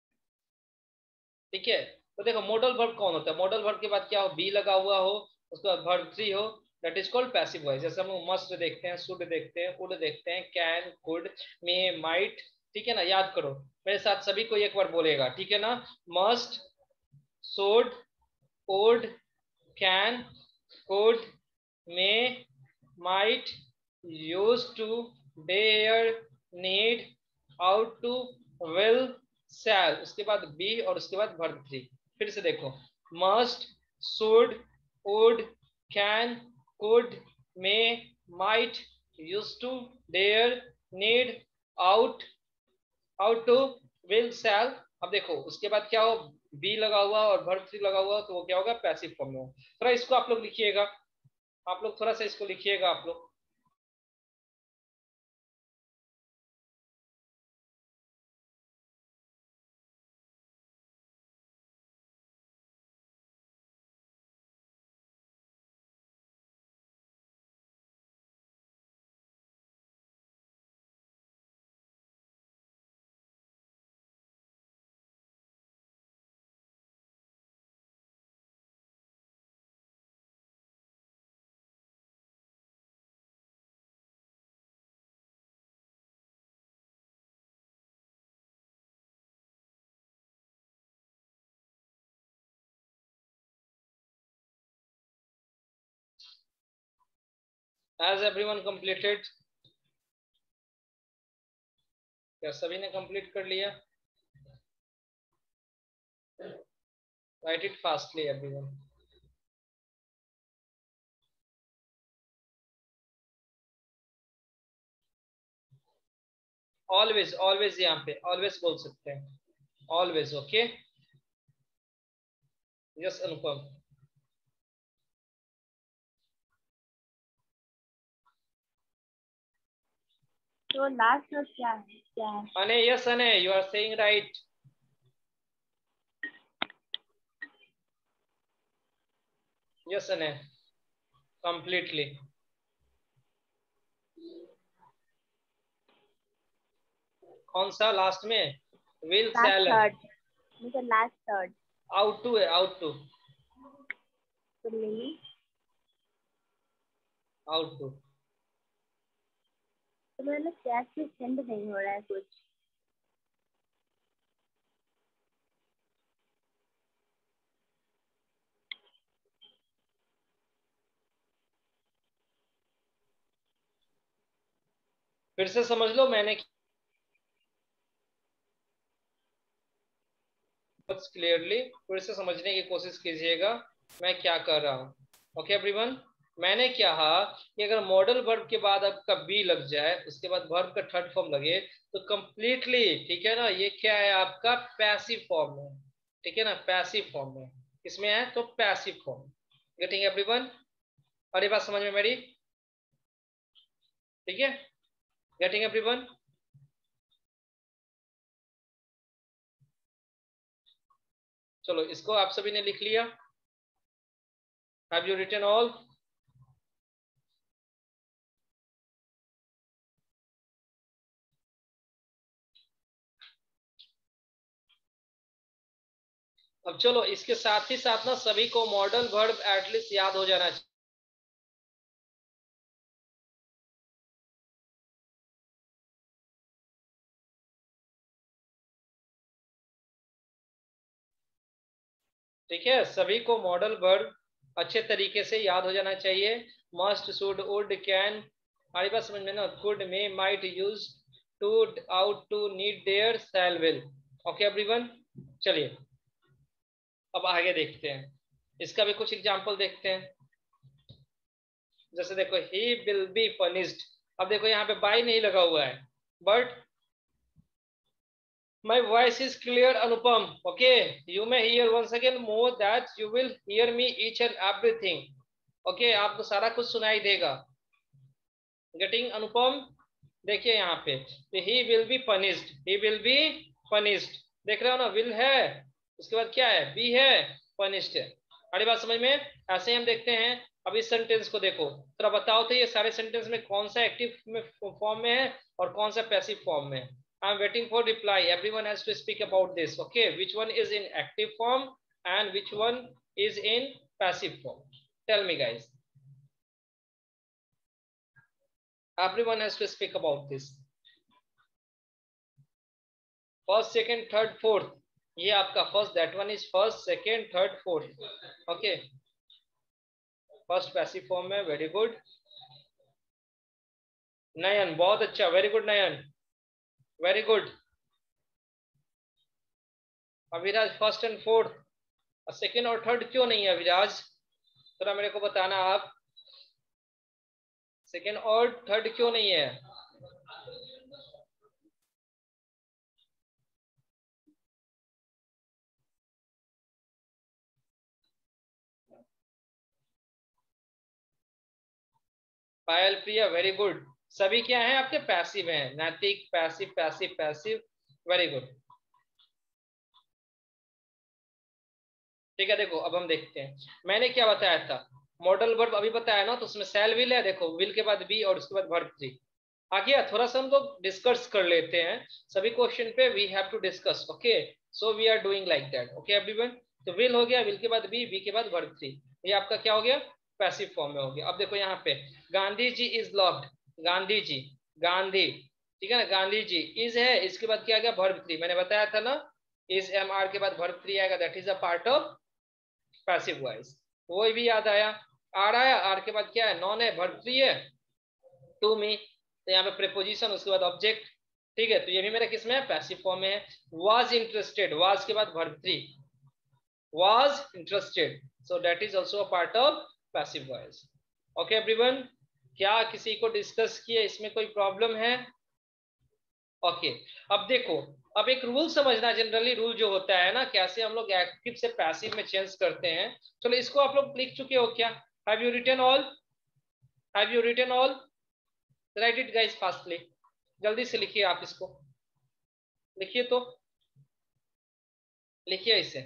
ठीक है, तो देखो मॉडल वर्ब कौन होता है? मॉडल वर्ब के बाद क्या हो? बी लगा हुआ हो, उसके बाद वर्ब थ्री हो, that is called passive voice. जैसे हम मस्ट देखते हैं, शुड देखते हैं, वुड देखते हैं, कैन, कुड, मे, माइट, ठीक है ना? याद करो मेरे साथ, सभी को एक बार बोलेगा, ठीक है ना? Must, should, would, can, could, may, might, used to, dare, need, ought to, will, shall, उसके बाद बी और उसके बाद वर्ब थ्री। फिर से देखो, must, should, would, can, could, may, might, used to, dare, need, ought, ought to, will, shall. अब देखो उसके बाद क्या हो? बी लगा हुआ और वर्ब थ्री लगा हुआ, तो वो क्या होगा? पैसिव फॉर्म में हो। थोड़ा इसको आप लोग लिखिएगा, आप लोग थोड़ा सा इसको लिखिएगा आप लोग। Has everyone completed? क्या सभी ने कंप्लीट कर लिया? Write it fastly everyone. Always, always यहाँ पे always बोल सकते हैं, always, okay? Yes अनुपम। तो लास्ट वर्ड क्या है? क्या है? अने, yes अने, you are saying right. Yes अने, completely. कौन सा लास्ट में? Will, लास्ट shall, थर्ड, मुझे लास्ट थर्ड out to है, out to, तो ले। out to। तो मैंने कैसे सेंड नहीं हो रहा है कुछ। फिर से समझ लो, मैंने क्लियरली फिर से समझने की कोशिश कीजिएगा मैं क्या कर रहा हूँ। ओके एवरीवन, मैंने क्या कहा कि अगर मॉडल वर्ब के बाद आपका बी लग जाए, उसके बाद वर्ब का थर्ड फॉर्म लगे, तो कंप्लीटली, ठीक है ना, ये क्या है आपका पैसिव फॉर्म है, ठीक है ना, पैसिव फॉर्म में, इसमें है तो पैसिव फॉर्म। Getting everyone? और ये बात समझ में मेरी? ठीक है, गेटिंग एवरीवन? चलो इसको आप सभी ने लिख लिया? Have you written all? अब चलो इसके साथ ही साथ ना सभी को मॉडल वर्ब एटलीस्ट याद हो जाना चाहिए। ठीक है, सभी को मॉडल वर्ब अच्छे तरीके से याद हो जाना चाहिए। मस्ट, शुड, वुड, कैन, हमारी बात समझ में ना, could, may, might, used, to, ought, to, need, dare, shall, will. Okay everyone, चलिए अब आगे देखते हैं, इसका भी कुछ एग्जांपल देखते हैं। जैसे देखो, ही विल बी पनिश्ड। अब देखो यहाँ पे बाई नहीं लगा हुआ है, but my voice is clear Anupam. Okay, you may hear once again more that you will hear me each and everything. Okay, आपको सारा कुछ सुनाई देगा। Getting Anupam? देखिए यहाँ पे he will be punished, he will be punished, देख रहे हो ना, will है, उसके बाद क्या है, be है, punished है। अरे बात समझ में? ऐसे ही हम देखते हैं। अब इस सेंटेंस को देखो, थोड़ा बताओ तो ये सारे सेंटेंस में कौन सा एक्टिव में फॉर्म में है और कौन सा पैसिव फॉर्म में है? I'm waiting for reply. Everyone has to speak about this. Okay, which one is in active form and which one is in passive form? Tell me, guys. Everyone has to speak about this. First, second, third, fourth. ये आपका first. That one is first, second, third, fourth. Okay. First passive form में very good. नयन बहुत अच्छा, very good Nayan, very good. Aviraj first and fourth, और सेकेंड और थर्ड क्यों नहीं है अविराज? थोड़ा मेरे को बताना आप, सेकेंड और थर्ड क्यों नहीं है? Payal Priya very good. सभी क्या है आपके? पैसिव हैं। Naitik passive, passive, passive, very good. ठीक है, देखो अब हम देखते हैं, मैंने क्या बताया था, मॉडल वर्ब अभी बताया ना, तो उसमें सेल विल है, देखो विल के बाद बी और उसके बाद वर्ब थ्री आ गया। थोड़ा सा हम लोग डिस्कस कर लेते हैं सभी क्वेश्चन पे, we have to discuss. Okay, so we are doing like that. Okay everyone, तो विल हो गया, विल के बाद बी, बी के बाद वर्ब थ्री, ये आपका क्या हो गया? पैसिव फॉर्म में हो गया। अब देखो यहाँ पे, गांधी जी इज लव्ड, गांधी जी, गांधी, ठीक है ना, गांधी जी इज है, इसके बाद क्या आ गया? Verb three. मैंने बताया था ना, इज एम आर के बाद वर्ब थ्री आएगा, that is a part of passive voice. वो भी याद आया, आर आया, आर के बाद क्या है? नॉन है, वर्ब थ्री है, टू मी, तो यहाँ पे प्रीपोजिशन, उसके बाद ऑब्जेक्ट। ठीक है, तो ये भी मेरा किस में है? पैसिव फॉर्म में है। वाज इंटरेस्टेड, वाज के बाद verb three, was interested, so that is also a part of passive voice. Okay everyone, क्या किसी को डिस्कस किए इसमें कोई प्रॉब्लम है? Okay okay. अब देखो, अब एक रूल समझना, जनरली रूल जो होता है ना, कैसे हम लोग एक्टिव से पैसिव में चेंज करते हैं। चलो इसको आप लोग लिख चुके हो क्या? Have you written all? Have you written all? Write it guys fastly, जल्दी से लिखिए आप इसको, लिखिए तो, लिखिए इसे।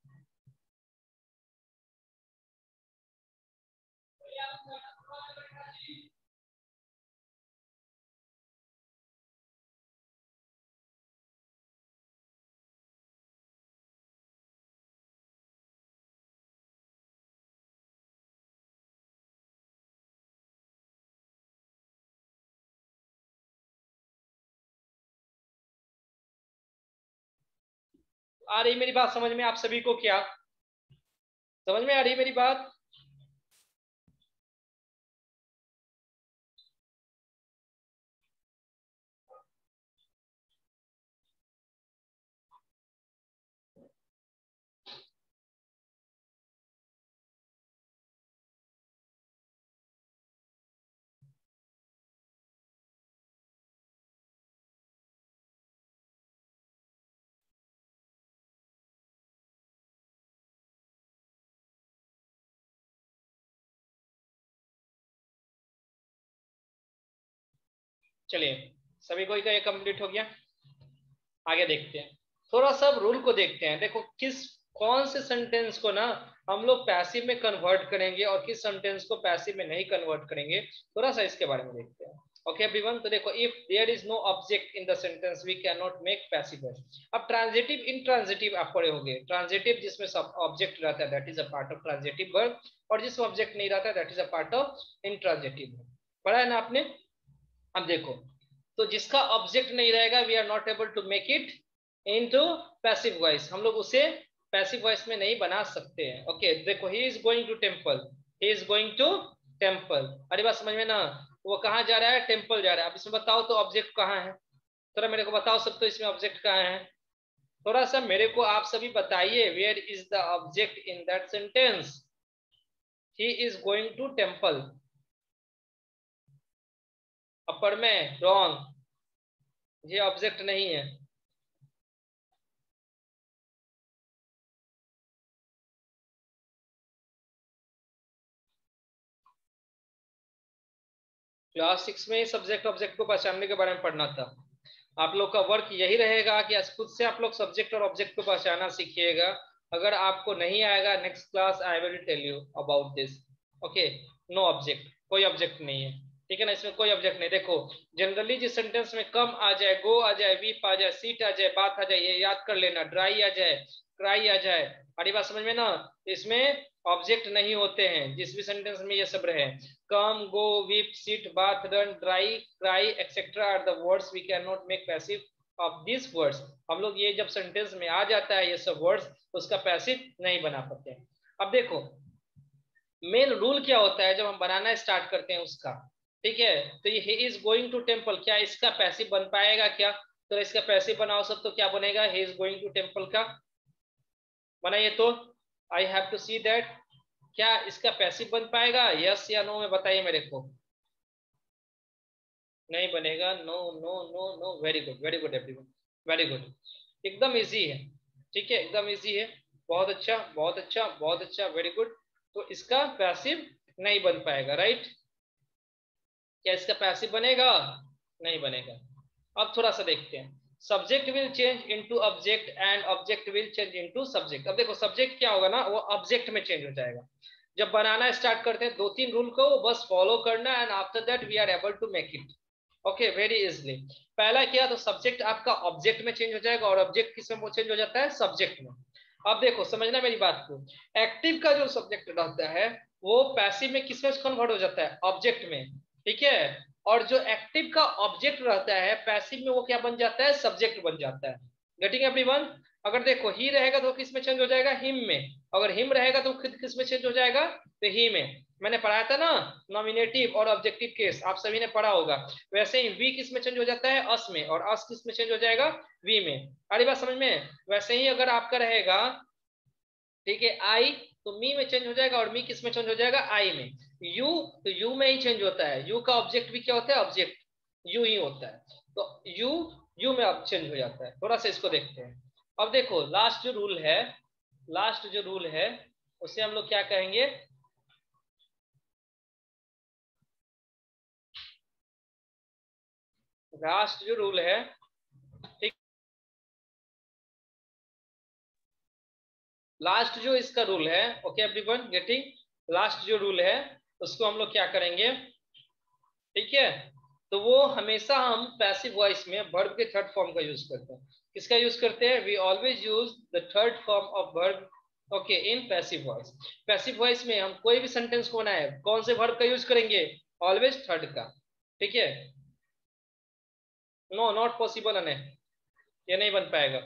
आ रही मेरी बात समझ में आप सभी को? क्या समझ में आ रही मेरी बात? चलिए सभी को ये कंप्लीट हो गया, आगे देखते हैं। थोड़ा सा रूल को देखते हैं। देखो किस कौन से सेंटेंस को ना हम लोग पैसिव में कन्वर्ट करेंगे और किस सेंटेंस को पैसिव में नहीं कन्वर्ट करेंगे, थोड़ा सा इसके बारे में देखते हैं। ओके एवरीवन, तो देखो if there is no object in the sentence we can not make passive voice. अब ट्रांजिटिव इंट्रांजिटिव आप पढ़े होंगे। ट्रांजिटिव जिसमें सब ऑब्जेक्ट रहता है that is a part of transitive verb, और जिसमें ऑब्जेक्ट नहीं रहता है that is a part of intransitive verb. पढ़ा है ना आपने? अब देखो, तो जिसका ऑब्जेक्ट नहीं रहेगा we are not able to make it into passive voice, हम लोग उसे पैसिव वॉइस में नहीं बना सकते हैं। ओके okay, देखो he is going to temple, he is going to temple. अरे बात समझ में ना, वो कहाँ जा रहा है? टेम्पल जा रहा है। अब इसमें बताओ तो ऑब्जेक्ट कहाँ है? थोड़ा मेरे को बताओ सब, तो इसमें ऑब्जेक्ट कहाँ है? थोड़ा सा मेरे को आप सभी बताइए, where is the object in that sentence? He is going to temple, upper में रॉन्ग, ये ऑब्जेक्ट नहीं है। क्लास सिक्स में सब्जेक्ट ऑब्जेक्ट को पहचानने के बारे में पढ़ना था। आप लोग का वर्क यही रहेगा कि आज खुद से आप लोग सब्जेक्ट और ऑब्जेक्ट को पहचानना सीखिएगा। अगर आपको नहीं आएगा next class I will tell you about this. Okay, no object, कोई ऑब्जेक्ट नहीं है, ठीक है ना? इसमें कोई ऑब्जेक्ट नहीं। देखो जनरली जिस सेंटेंस में कम आ जाए, गो आ जाए, वीप आ जाए, सीट आ जाए, बात आ जाए, ये याद कर लेना। ड्राई आ जाए, क्राई आ जाए, हमारी बात समझ में ना? इसमें ऑब्जेक्ट नहीं होते हैं जिस भी सेंटेंस में ये सब रहे। Come, go, weep, sit, bath, run, dry, cry etcetera are the words we can not make passive of this words. हम लोग ये जब सेंटेंस में आ जाता है ये सब वर्ड्स, तो उसका पैसिव नहीं बना पाते हैं। अब देखो मेन रूल क्या होता है जब हम बनाना स्टार्ट करते हैं उसका, ठीक है? तो ये he is going to temple, क्या इसका पैसिव बन पाएगा क्या? तो इसका पैसिव बनाओ सब, तो क्या बनेगा? He is going to temple का बनाइए तो I have to see that, क्या इसका पैसिव बन पाएगा? यस या नो में बताइए मेरे को। नहीं बनेगा, no no no no. Very good, very good everyone, very good. एकदम इजी है, ठीक है, एकदम इजी है। बहुत अच्छा, बहुत अच्छा, बहुत अच्छा, वेरी गुड। तो इसका पैसिव नहीं बन पाएगा, राइट? क्या इसका पैसिव बनेगा? नहीं बनेगा। अब थोड़ा सा देखते हैं। Subject will change into object and object will change into subject. अब देखो सब्जेक्ट क्या होगा ना, वो ऑब्जेक्ट में चेंज हो जाएगा। जब बनाना स्टार्ट करते हैं दो तीन रूल को बस फॉलो करना, and after that we are able to make it. Okay, very easily. पहला क्या, तो सब्जेक्ट आपका ऑब्जेक्ट में चेंज हो जाएगा, और ऑब्जेक्ट किस में चेंज हो जाता है? सब्जेक्ट में। अब देखो समझना मेरी बात को, एक्टिव का जो सब्जेक्ट रहता है वो पैसिव में किस में कन्वर्ट हो जाता है? ऑब्जेक्ट में, ठीक है? और जो एक्टिव का ऑब्जेक्ट रहता है पैसिव में वो क्या बन जाता है? सब्जेक्ट बन जाता है। Getting everyone? अगर देखो ही रहेगा तो किस में चेंज हो जाएगा? हिम में। अगर हिम रहेगा तो खुद किस में चेंज हो जाएगा? तो ही में। मैंने पढ़ाया था ना नॉमिनेटिव और ऑब्जेक्टिव केस, आप सभी ने पढ़ा होगा। वैसे ही वी किस में चेंज हो जाता है? अस में। और अस किस में चेंज हो जाएगा? वी में। अरे बात समझ में? वैसे ही अगर आपका रहेगा, ठीक है, आई तो मी में चेंज हो जाएगा, और मी किस में चेंज हो जाएगा? आई में। यू तो यू में ही चेंज होता है। यू का ऑब्जेक्ट भी क्या होता है? ऑब्जेक्ट यू ही होता है। तो यू यू में अब चेंज हो जाता है। थोड़ा सा इसको देखते हैं। अब देखो लास्ट जो रूल है, लास्ट जो रूल है उसे हम लोग क्या कहेंगे? लास्ट जो रूल है, ठीक, लास्ट जो इसका रूल है, ओके एवरीवन गेटिंग? लास्ट जो रूल है उसको हम लोग क्या करेंगे, ठीक है? तो वो हमेशा हम पैसिव वॉइस में वर्ब के थर्ड फॉर्म का यूज करते हैं। किसका यूज करते हैं? We always use the third form of verb, okay, in passive voice. Passive voice में हम कोई भी सेंटेंस को बनाए कौन से वर्ब का यूज करेंगे? ऑलवेज थर्ड का, ठीक है? नो, नॉट पॉसिबल अने, ये नहीं बन पाएगा।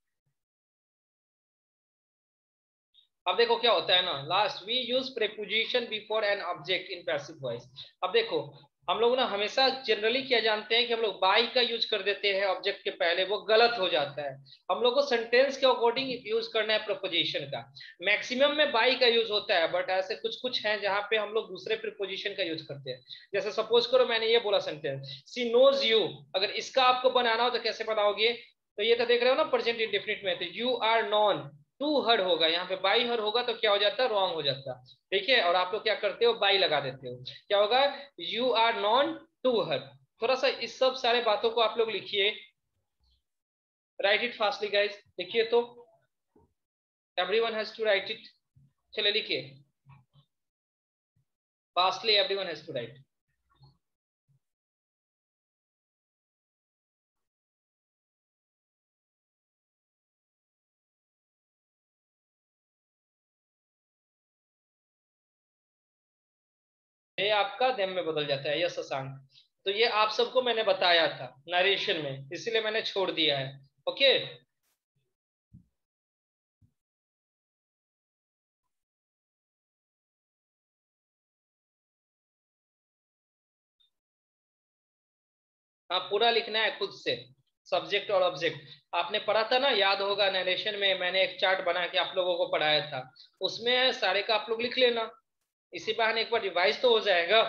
अब देखो क्या होता है ना, last we use preposition before an object in passive voice. अब देखो हम लोग ना हमेशा जनरली क्या जानते हैं कि हम लोग बाई का यूज कर देते हैं ऑब्जेक्ट के पहले, वो गलत हो जाता है। हम लोग को सेंटेंस के अकॉर्डिंग यूज करना है प्रीपोजिशन का। मैक्सिमम में बाई का यूज होता है, बट ऐसे कुछ कुछ हैं जहां पे हम लोग दूसरे प्रीपोजिशन का यूज करते हैं। जैसे सपोज करो मैंने ये बोला सेंटेंस, सी नोज यू, अगर इसका आपको बनाना हो तो कैसे बनाओगे? तो ये तो देख रहे हो ना प्रेजेंट इंडेफिनिट में, तो you are known, to her होगा, यहाँ पे बाई हर होगा तो क्या हो जाता है? रॉन्ग हो जाता है, ठीक है? और आप लोग क्या करते हो? बाई लगा देते हो, क्या होगा? You are known to her, थोड़ा सा इस सब सारे बातों को आप लोग लिखिए, राइट इट फास्टली गाइस, लिखिए तो, everyone has to write it, चलिए लिखिए fastly, everyone has to write. ये आपका देम में बदल जाता है, यस शशांक। तो ये आप सबको मैंने बताया था नरेशन में, इसीलिए मैंने छोड़ दिया है। ओके, हाँ पूरा लिखना है खुद से, सब्जेक्ट और ऑब्जेक्ट। आपने पढ़ा था ना, याद होगा नरेशन में मैंने एक चार्ट बना के आप लोगों को पढ़ाया था, उसमें सारे का आप लोग लिख लेना, इसी बहाने एक बार रिवाइज तो हो जाएगा।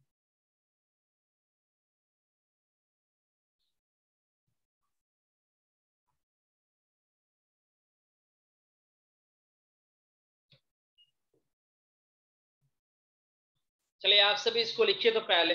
चलिए आप सभी इसको लिखिए तो पहले।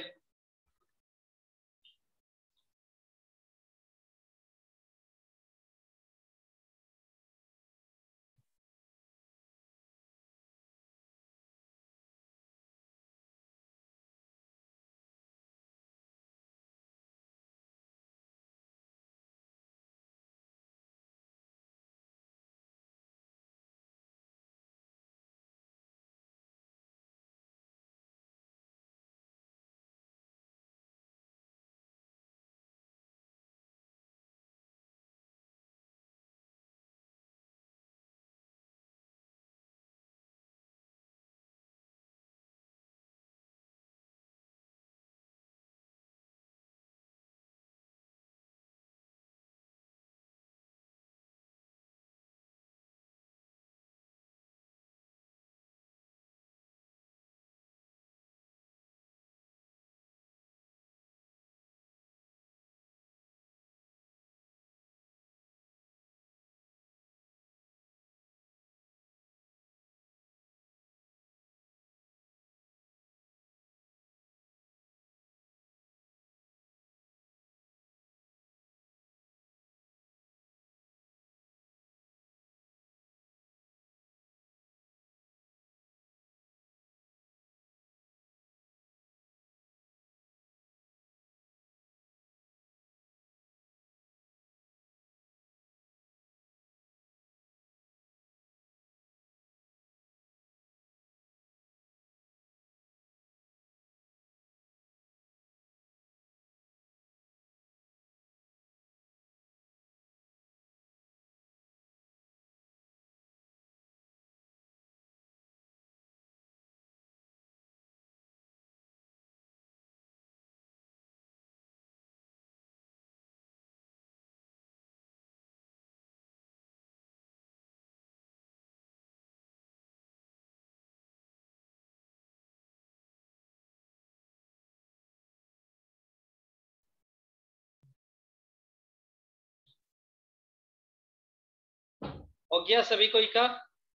हो गया सभी कोई का,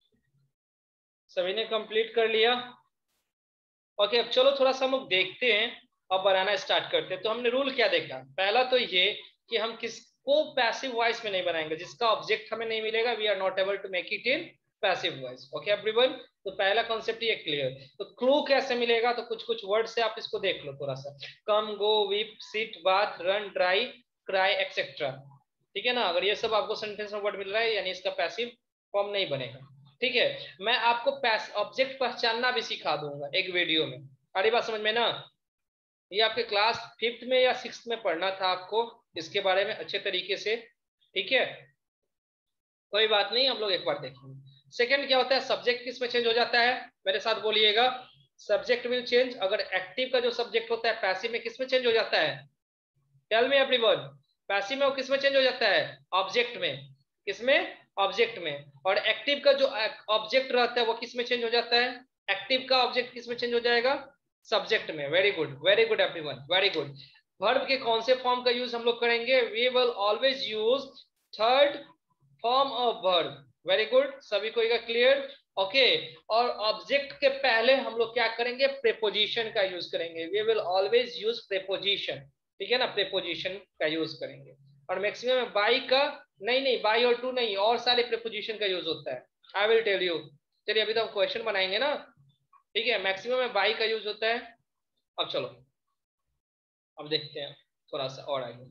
सभी ने कंप्लीट कर लिया। ओके, अब चलो थोड़ा सा हम लोग देखते हैं और बनाना स्टार्ट करते हैं। तो हमने रूल क्या देखा, पहला तो ये कि हम किसको पैसिव वॉइस में नहीं बनाएंगे, जिसका ऑब्जेक्ट हमें नहीं मिलेगा, we are not able to make it in passive voice. Okay everyone, तो पहला कॉन्सेप्ट ये क्लियर। तो क्लू कैसे मिलेगा, तो कुछ कुछ वर्ड से आप इसको देख लो थोड़ा सा, come, go, weep, sit, bath, run, dry, cry, etcetera. ठीक है ना, अगर ये सब आपको सेंटेंस में वर्ड मिल रहा है यानी इसका पैसिव फॉर्म नहीं बनेगा। ठीक है, मैं आपको ऑब्जेक्ट पहचानना भी सिखा दूंगा एक वीडियो में। अरे बात समझ में ना, ये आपके क्लास फिफ्थ में या सिक्स में पढ़ना था आपको इसके बारे में अच्छे तरीके से। ठीक है, कोई बात नहीं, हम लोग एक बार देखेंगे। सेकंड क्या होता है, सब्जेक्ट किस में चेंज हो जाता है, मेरे साथ बोलिएगा, सब्जेक्ट विल चेंज। अगर एक्टिव का जो सब्जेक्ट होता है पैसिव में किस में चेंज हो जाता है, टेल मी एवरीवन, पैसिव में वो किस में चेंज हो जाता है, ऑब्जेक्ट में। किसमें, ऑब्जेक्ट में। और एक्टिव का जो ऑब्जेक्ट रहता है वो किस में चेंज हो जाता है, एक्टिव का ऑब्जेक्ट किस में चेंज हो जाएगा, सब्जेक्ट में। Very good, very good everyone, very good. Verb के कौन से फॉर्म का यूज हम लोग करेंगे, we will always use third form of verb. Very good, सभी को क्लियर। ओके, और ऑब्जेक्ट के पहले हम लोग क्या करेंगे, प्रेपोजिशन का यूज करेंगे, we will always use preposition. ठीक है ना, प्रीपोजिशन का यूज करेंगे। और मैक्सिमम में बाई का नहीं नहीं बाई और टू नहीं, और सारे प्रीपोजिशन का यूज होता है। I will tell you. चलिए अभी तो हम क्वेश्चन बनाएंगे ना, ठीक है। मैक्सिमम में बाई का यूज होता है। अब चलो अब देखते हैं थोड़ा सा और आगे।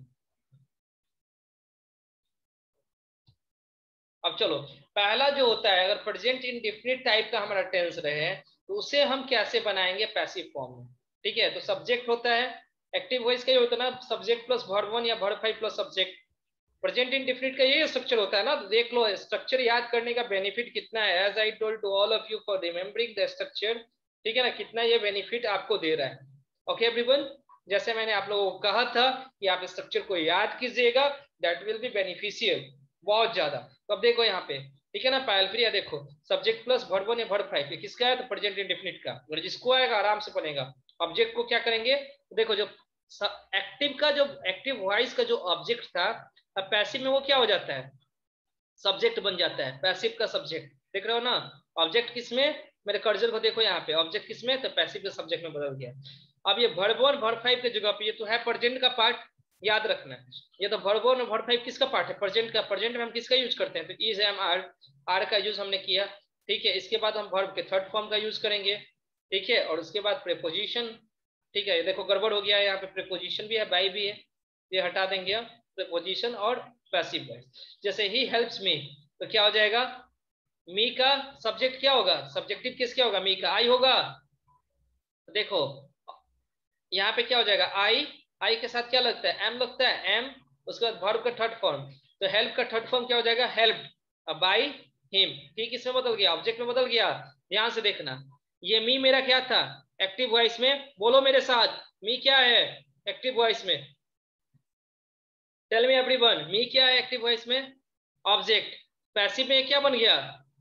अब चलो पहला जो होता है, अगर प्रेजेंट इंडेफिनिट टाइप का हमारा टेंस रहे तो उसे हम कैसे बनाएंगे पैसिव फॉर्म में, ठीक है। तो सब्जेक्ट होता है, एक्टिव वॉइस का ही होता है ना, सब्जेक्ट प्लस वर्ब वन या verb five plus subject. Present indefinite का ये स्ट्रक्चर होता है ना। तो देख लो स्ट्रक्चर याद करने का बेनिफिट कितना है, as I told to all of you for remembering the structure, ठीक है ना, कितना ये बेनिफिट आपको दे रहा है। ओके एवरीवन, जैसे मैंने आप लोगों को कहा था कि आप स्ट्रक्चर को याद कीजिएगा, दैट विल बी बेनिफिशियल बहुत ज्यादा। तो अब देखो यहाँ पे, ठीक है ना, पायलफ्रिया देखो सब्जेक्ट प्लस वर्ब वन या वर्ब फाइव, किसका है तो प्रेजेंट इंडेफिनिट का। अगर जिसको आएगा आराम से बनेगा। ऑब्जेक्ट को क्या करेंगे, देखो जो एक्टिव का जो एक्टिव वॉइस का जो ऑब्जेक्ट था, अब पैसिव में वो क्या हो जाता है, सब्जेक्ट बन जाता है, पैसिव का सब्जेक्ट। देख रहे हो ना, ऑब्जेक्ट किसमें, मेरे कर्सर को देखो यहाँ पे, ऑब्जेक्ट किसमें तो पैसिव के सब्जेक्ट में बदल गया। अब ये वर्ब वन वर्ब फाइव की जगह पे ये तो है प्रेजेंट का पार्ट, याद रखना है। ये तो वर्ब वन और वर्ब फाइव किसका पार्ट है, प्रेजेंट का। प्रेजेंट में हम किसका यूज करते हैं तो इज एम आर, आर का यूज हमने किया, ठीक है। इसके बाद हम वर्ब के थर्ड फॉर्म का यूज करेंगे, ठीक है। और उसके बाद प्रीपोजिशन, ठीक है। देखो गड़बड़ हो गया है, यहाँ पे प्रीपोजिशन भी है बाई भी है, ये हटा देंगे हम, प्रीपोजिशन और पैसिव वॉइस। जैसे ही हेल्प्स मी तो क्या हो जाएगा, मी का सब्जेक्ट क्या होगा, सब्जेक्टिव किस क्या होगा, मी का आई होगा। देखो यहाँ पे क्या हो जाएगा, आई, आई के साथ क्या लगता है, एम लगता है, एम। उसके बाद वर्ब का थर्ड फॉर्म, तो हेल्प का थर्ड फॉर्म क्या हो जाएगा, हेल्प बाय हिम, ठीक। इसमें बदल गया, ऑब्जेक्ट में बदल गया। ध्यान से देखना, ये मी मेरा क्या था एक्टिव वॉइस में, बोलो मेरे साथ, मी क्या है एक्टिव वॉइस में, टेल मी एवरीवन, मी क्या है एक्टिव वॉइस में, ऑब्जेक्ट। पैसिव में क्या बन गया,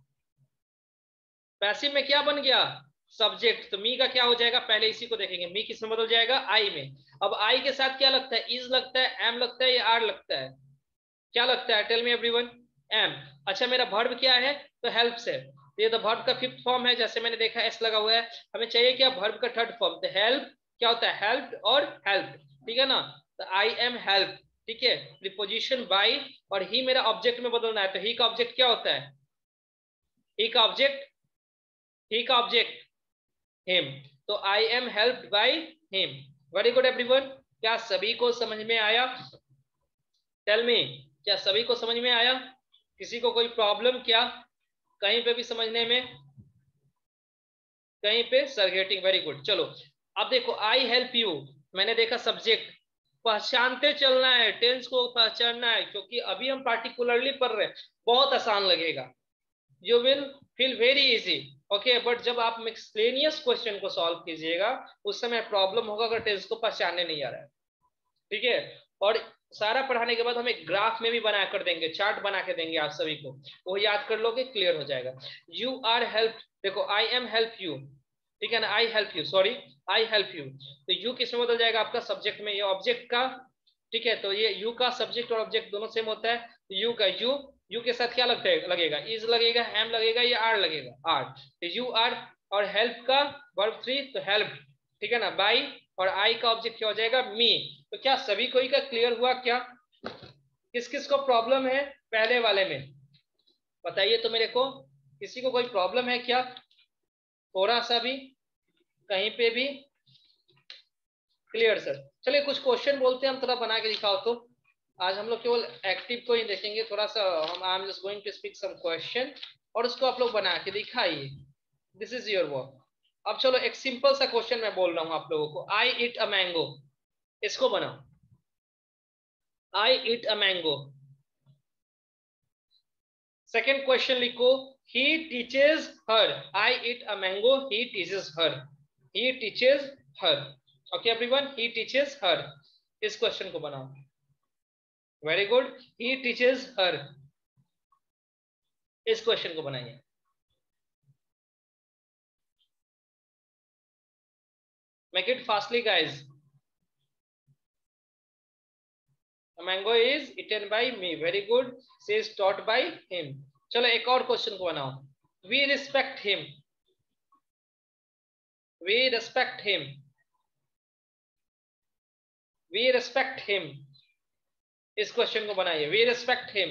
पैसिव में क्या बन गया, सब्जेक्ट। तो मी का क्या हो जाएगा, पहले इसी को देखेंगे, मी किस में बदल जाएगा, आई में। अब आई के साथ क्या लगता है, इज लगता है, एम लगता है या आर लगता है, क्या लगता है, टेल मी एवरीवन, एम। अच्छा मेरा वर्ब क्या है तो हेल्प्स है, ये तो वर्ब का फिफ्थ फॉर्म है, जैसे मैंने देखा एस लगा हुआ है। हमें चाहिए क्या, वर्ब का थर्ड फॉर्म, तो हेल्प क्या होता है, हेल्प और हेल्प, ठीक है ना। तो आई एम हेल्प, ठीक है। प्रीपोजिशन बाई, और ही मेरा ऑब्जेक्ट में बदलना है, तो ही का ऑब्जेक्ट क्या होता है, ही का ऑब्जेक्ट, ही का ऑब्जेक्ट हिम, तो I am helped by him. Very good everyone, क्या सभी को समझ में आया, टेल मी, क्या सभी को समझ में आया, किसी को कोई प्रॉब्लम क्या, कहीं पे भी समझने में, कहीं पे सर गेटिंग, वेरी गुड। चलो अब देखो आई हेल्प यू, मैंने देखा सब्जेक्ट, पहचानते चलना है, टेंस को पहचानना है, क्योंकि अभी हम पार्टिकुलरली पढ़ रहे हैं, बहुत आसान लगेगा, you will feel very easy, okay. But जब आप मिक्सलेनियस क्वेश्चन को सॉल्व कीजिएगा उस समय प्रॉब्लम होगा अगर टेंस को पहचानने नहीं आ रहा है, ठीक है। और सारा पढ़ाने के बाद हम एक ग्राफ में भी बना कर देंगे, चार्ट बना के देंगे आप सभी को, वो याद कर लोगे, क्लियर हो जाएगा। यू आर हेल्प, देखो आई एम हेल्प यू, ठीक है ना, I help you, sorry I help you, तो यू किस में बदल जाएगा आपका, सब्जेक्ट में, ये ऑब्जेक्ट का, ठीक है। तो ये यू का सब्जेक्ट और ऑब्जेक्ट दोनों सेम होता है, यू का यू, यू के साथ क्या लगता है लगेगा, इज लगेगा, एम लगेगा या आर लगेगा, आर। तो यू आर, और हेल्प का वर्ब थ्री तो हेल्प, ठीक है ना, बाई, और आई का ऑब्जेक्ट क्या हो जाएगा, मी। तो क्या सभी कोई का क्लियर हुआ, क्या किस किस को प्रॉब्लम है पहले वाले में, बताइए तो मेरे को, किसी को कोई प्रॉब्लम है क्या, थोड़ा सा भी, कहीं पे भी, क्लियर सर। चलिए कुछ क्वेश्चन बोलते हैं हम, थोड़ा बना के दिखाओ तो। आज हम लोग केवल एक्टिव को ही देखेंगे, थोड़ा सा हम, I am just going to speak some question, और उसको आप लोग बना के दिखाइए, दिस इज योर वर्क। अब चलो एक सिंपल सा क्वेश्चन मैं बोल रहा हूं आप लोगों को, आई ईट अ मैंगो, इसको बनाओ, I eat a mango. Second question लिखो, he teaches her, I eat a mango, he teaches her, he teaches her, okay everyone, he teaches her, इस क्वेश्चन को बनाओ, very good, he teaches her, इस क्वेश्चन को बनाइए। Make it fastly guys, a mango is eaten by me, very good, she is taught by him। चलो एक और क्वेश्चन को बनाओ, we respect him, we respect him, we respect him, इस क्वेश्चन को बनाइए, we respect him.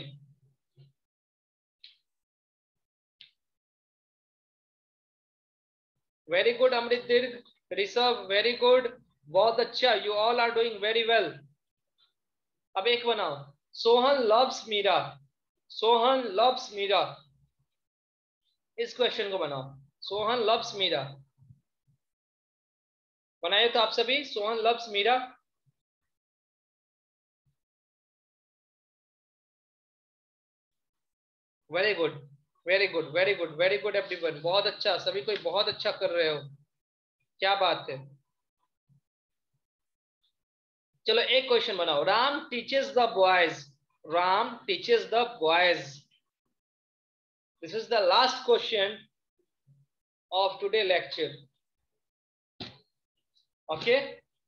Very good Amrit Dirgh, Rishabh very good, बहुत अच्छा, you all are doing very well. अब एक बनाओ, सोहन लव्स मीरा, सोहन लव्स मीरा, इस क्वेश्चन को बनाओ, सोहन लव्स मीरा, बनाइए तो आप सभी, Sohan loves Meera. Very good very good very good very good everyone, बहुत अच्छा, सभी कोई बहुत अच्छा कर रहे हो, क्या बात है। चलो एक क्वेश्चन बनाओ, Ram teaches the boys, Ram teaches the boys, this is the last question of today lecture, okay.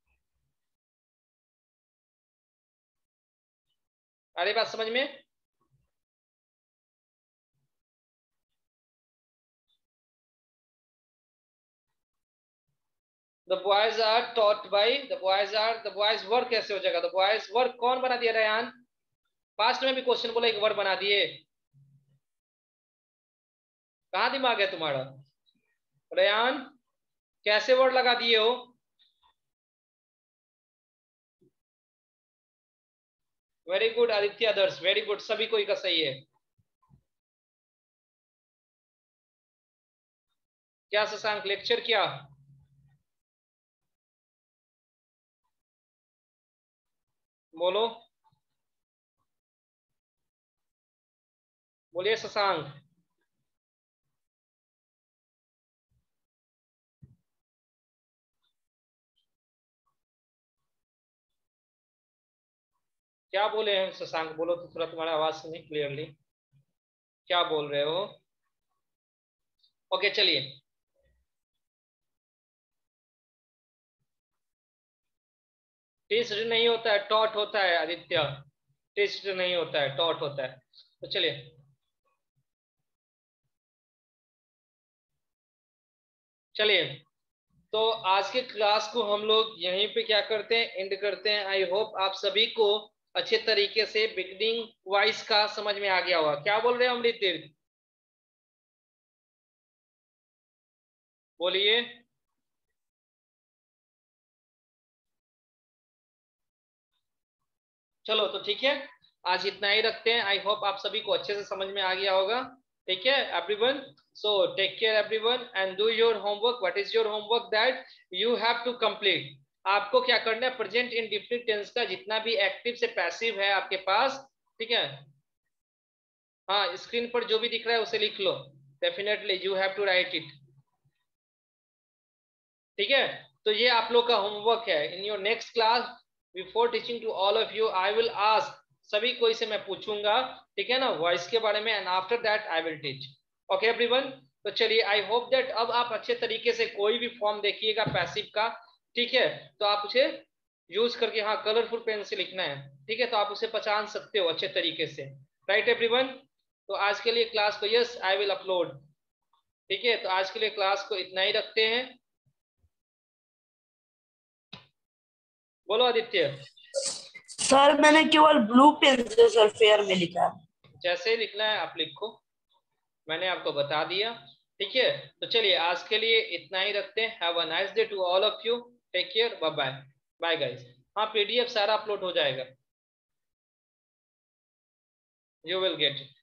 अरे बात समझ में, the boys are taught by, the boys are, the boys work कैसे हो जाएगा, the boys work कौन बना दिया रेहान, पास्ट में भी क्वेश्चन बोला एक वर्ड बना दिए, कहाँ दिमाग है तुम्हारा रेहान, कैसे वर्ड लगा दिए हो। Very good Aditya Adarsh, very good, सभी कोई का सही है। क्या शशांक लेक्चर क्या, बोलो बोलिए शशांक। क्या बोले हैं शशांक, बोलो तो थोड़ा, तुम्हारा आवाज सुनी क्लियरली, क्या बोल रहे हो। ओके चलिए, टेस्ट नहीं होता है, टॉट होता है आदित्य, टेस्ट नहीं होता है, टॉट होता है। तो चलिए, चलिए तो आज के क्लास को हम लोग यहीं पे क्या करते हैं, एंड करते हैं। आई होप आप सभी को अच्छे तरीके से बिगनिंग वाइज का समझ में आ गया होगा। क्या बोल रहे हो अमृत तीर्थ, बोलिए। चलो तो ठीक है, आज इतना ही रखते हैं। आई होप आप सभी को अच्छे से समझ में आ गया होगा। ठीक है everyone, so take care everyone and do your homework. What is your homework, that you have to complete. आपको क्या करना है, प्रेजेंट इंडेफिनिट टेंस का जितना भी एक्टिव से पैसिव है आपके पास, ठीक है, हाँ स्क्रीन पर जो भी दिख रहा है उसे लिख लो, definitely you have to write it. ठीक है, तो ये आप लोग का होमवर्क है। In your next class, before teaching to all of you, I will ask, सभी को इसे मैं पूछूंगा, ठीक है ना, वॉइस के बारे में, and after that I will teach. Okay everyone, तो चलिए, आई होप दैट अब आप अच्छे तरीके से कोई भी फॉर्म देखिएगा पैसिव का, ठीक है, तो आप उसे यूज करके, हाँ कलरफुल पेन से लिखना है, ठीक है, तो आप उसे पहचान सकते हो अच्छे तरीके से, राइट एवरीवन। तो आज के लिए क्लास को, यस आई विल अपलोड, ठीक है, तो आज के लिए क्लास को इतना ही रखते हैं। बोलो आदित्य। सर मैंने केवल ब्लू पेन से सर फेयर में लिखा, जैसे ही लिखना है आप लिखो, मैंने आपको बता दिया, ठीक है। तो चलिए आज के लिए इतना ही रखते हैं। Have a nice day to all of you, take care, bye bye, bye guys. हाँ पीडीएफ सारा अपलोड हो जाएगा, यू विल गेट इट।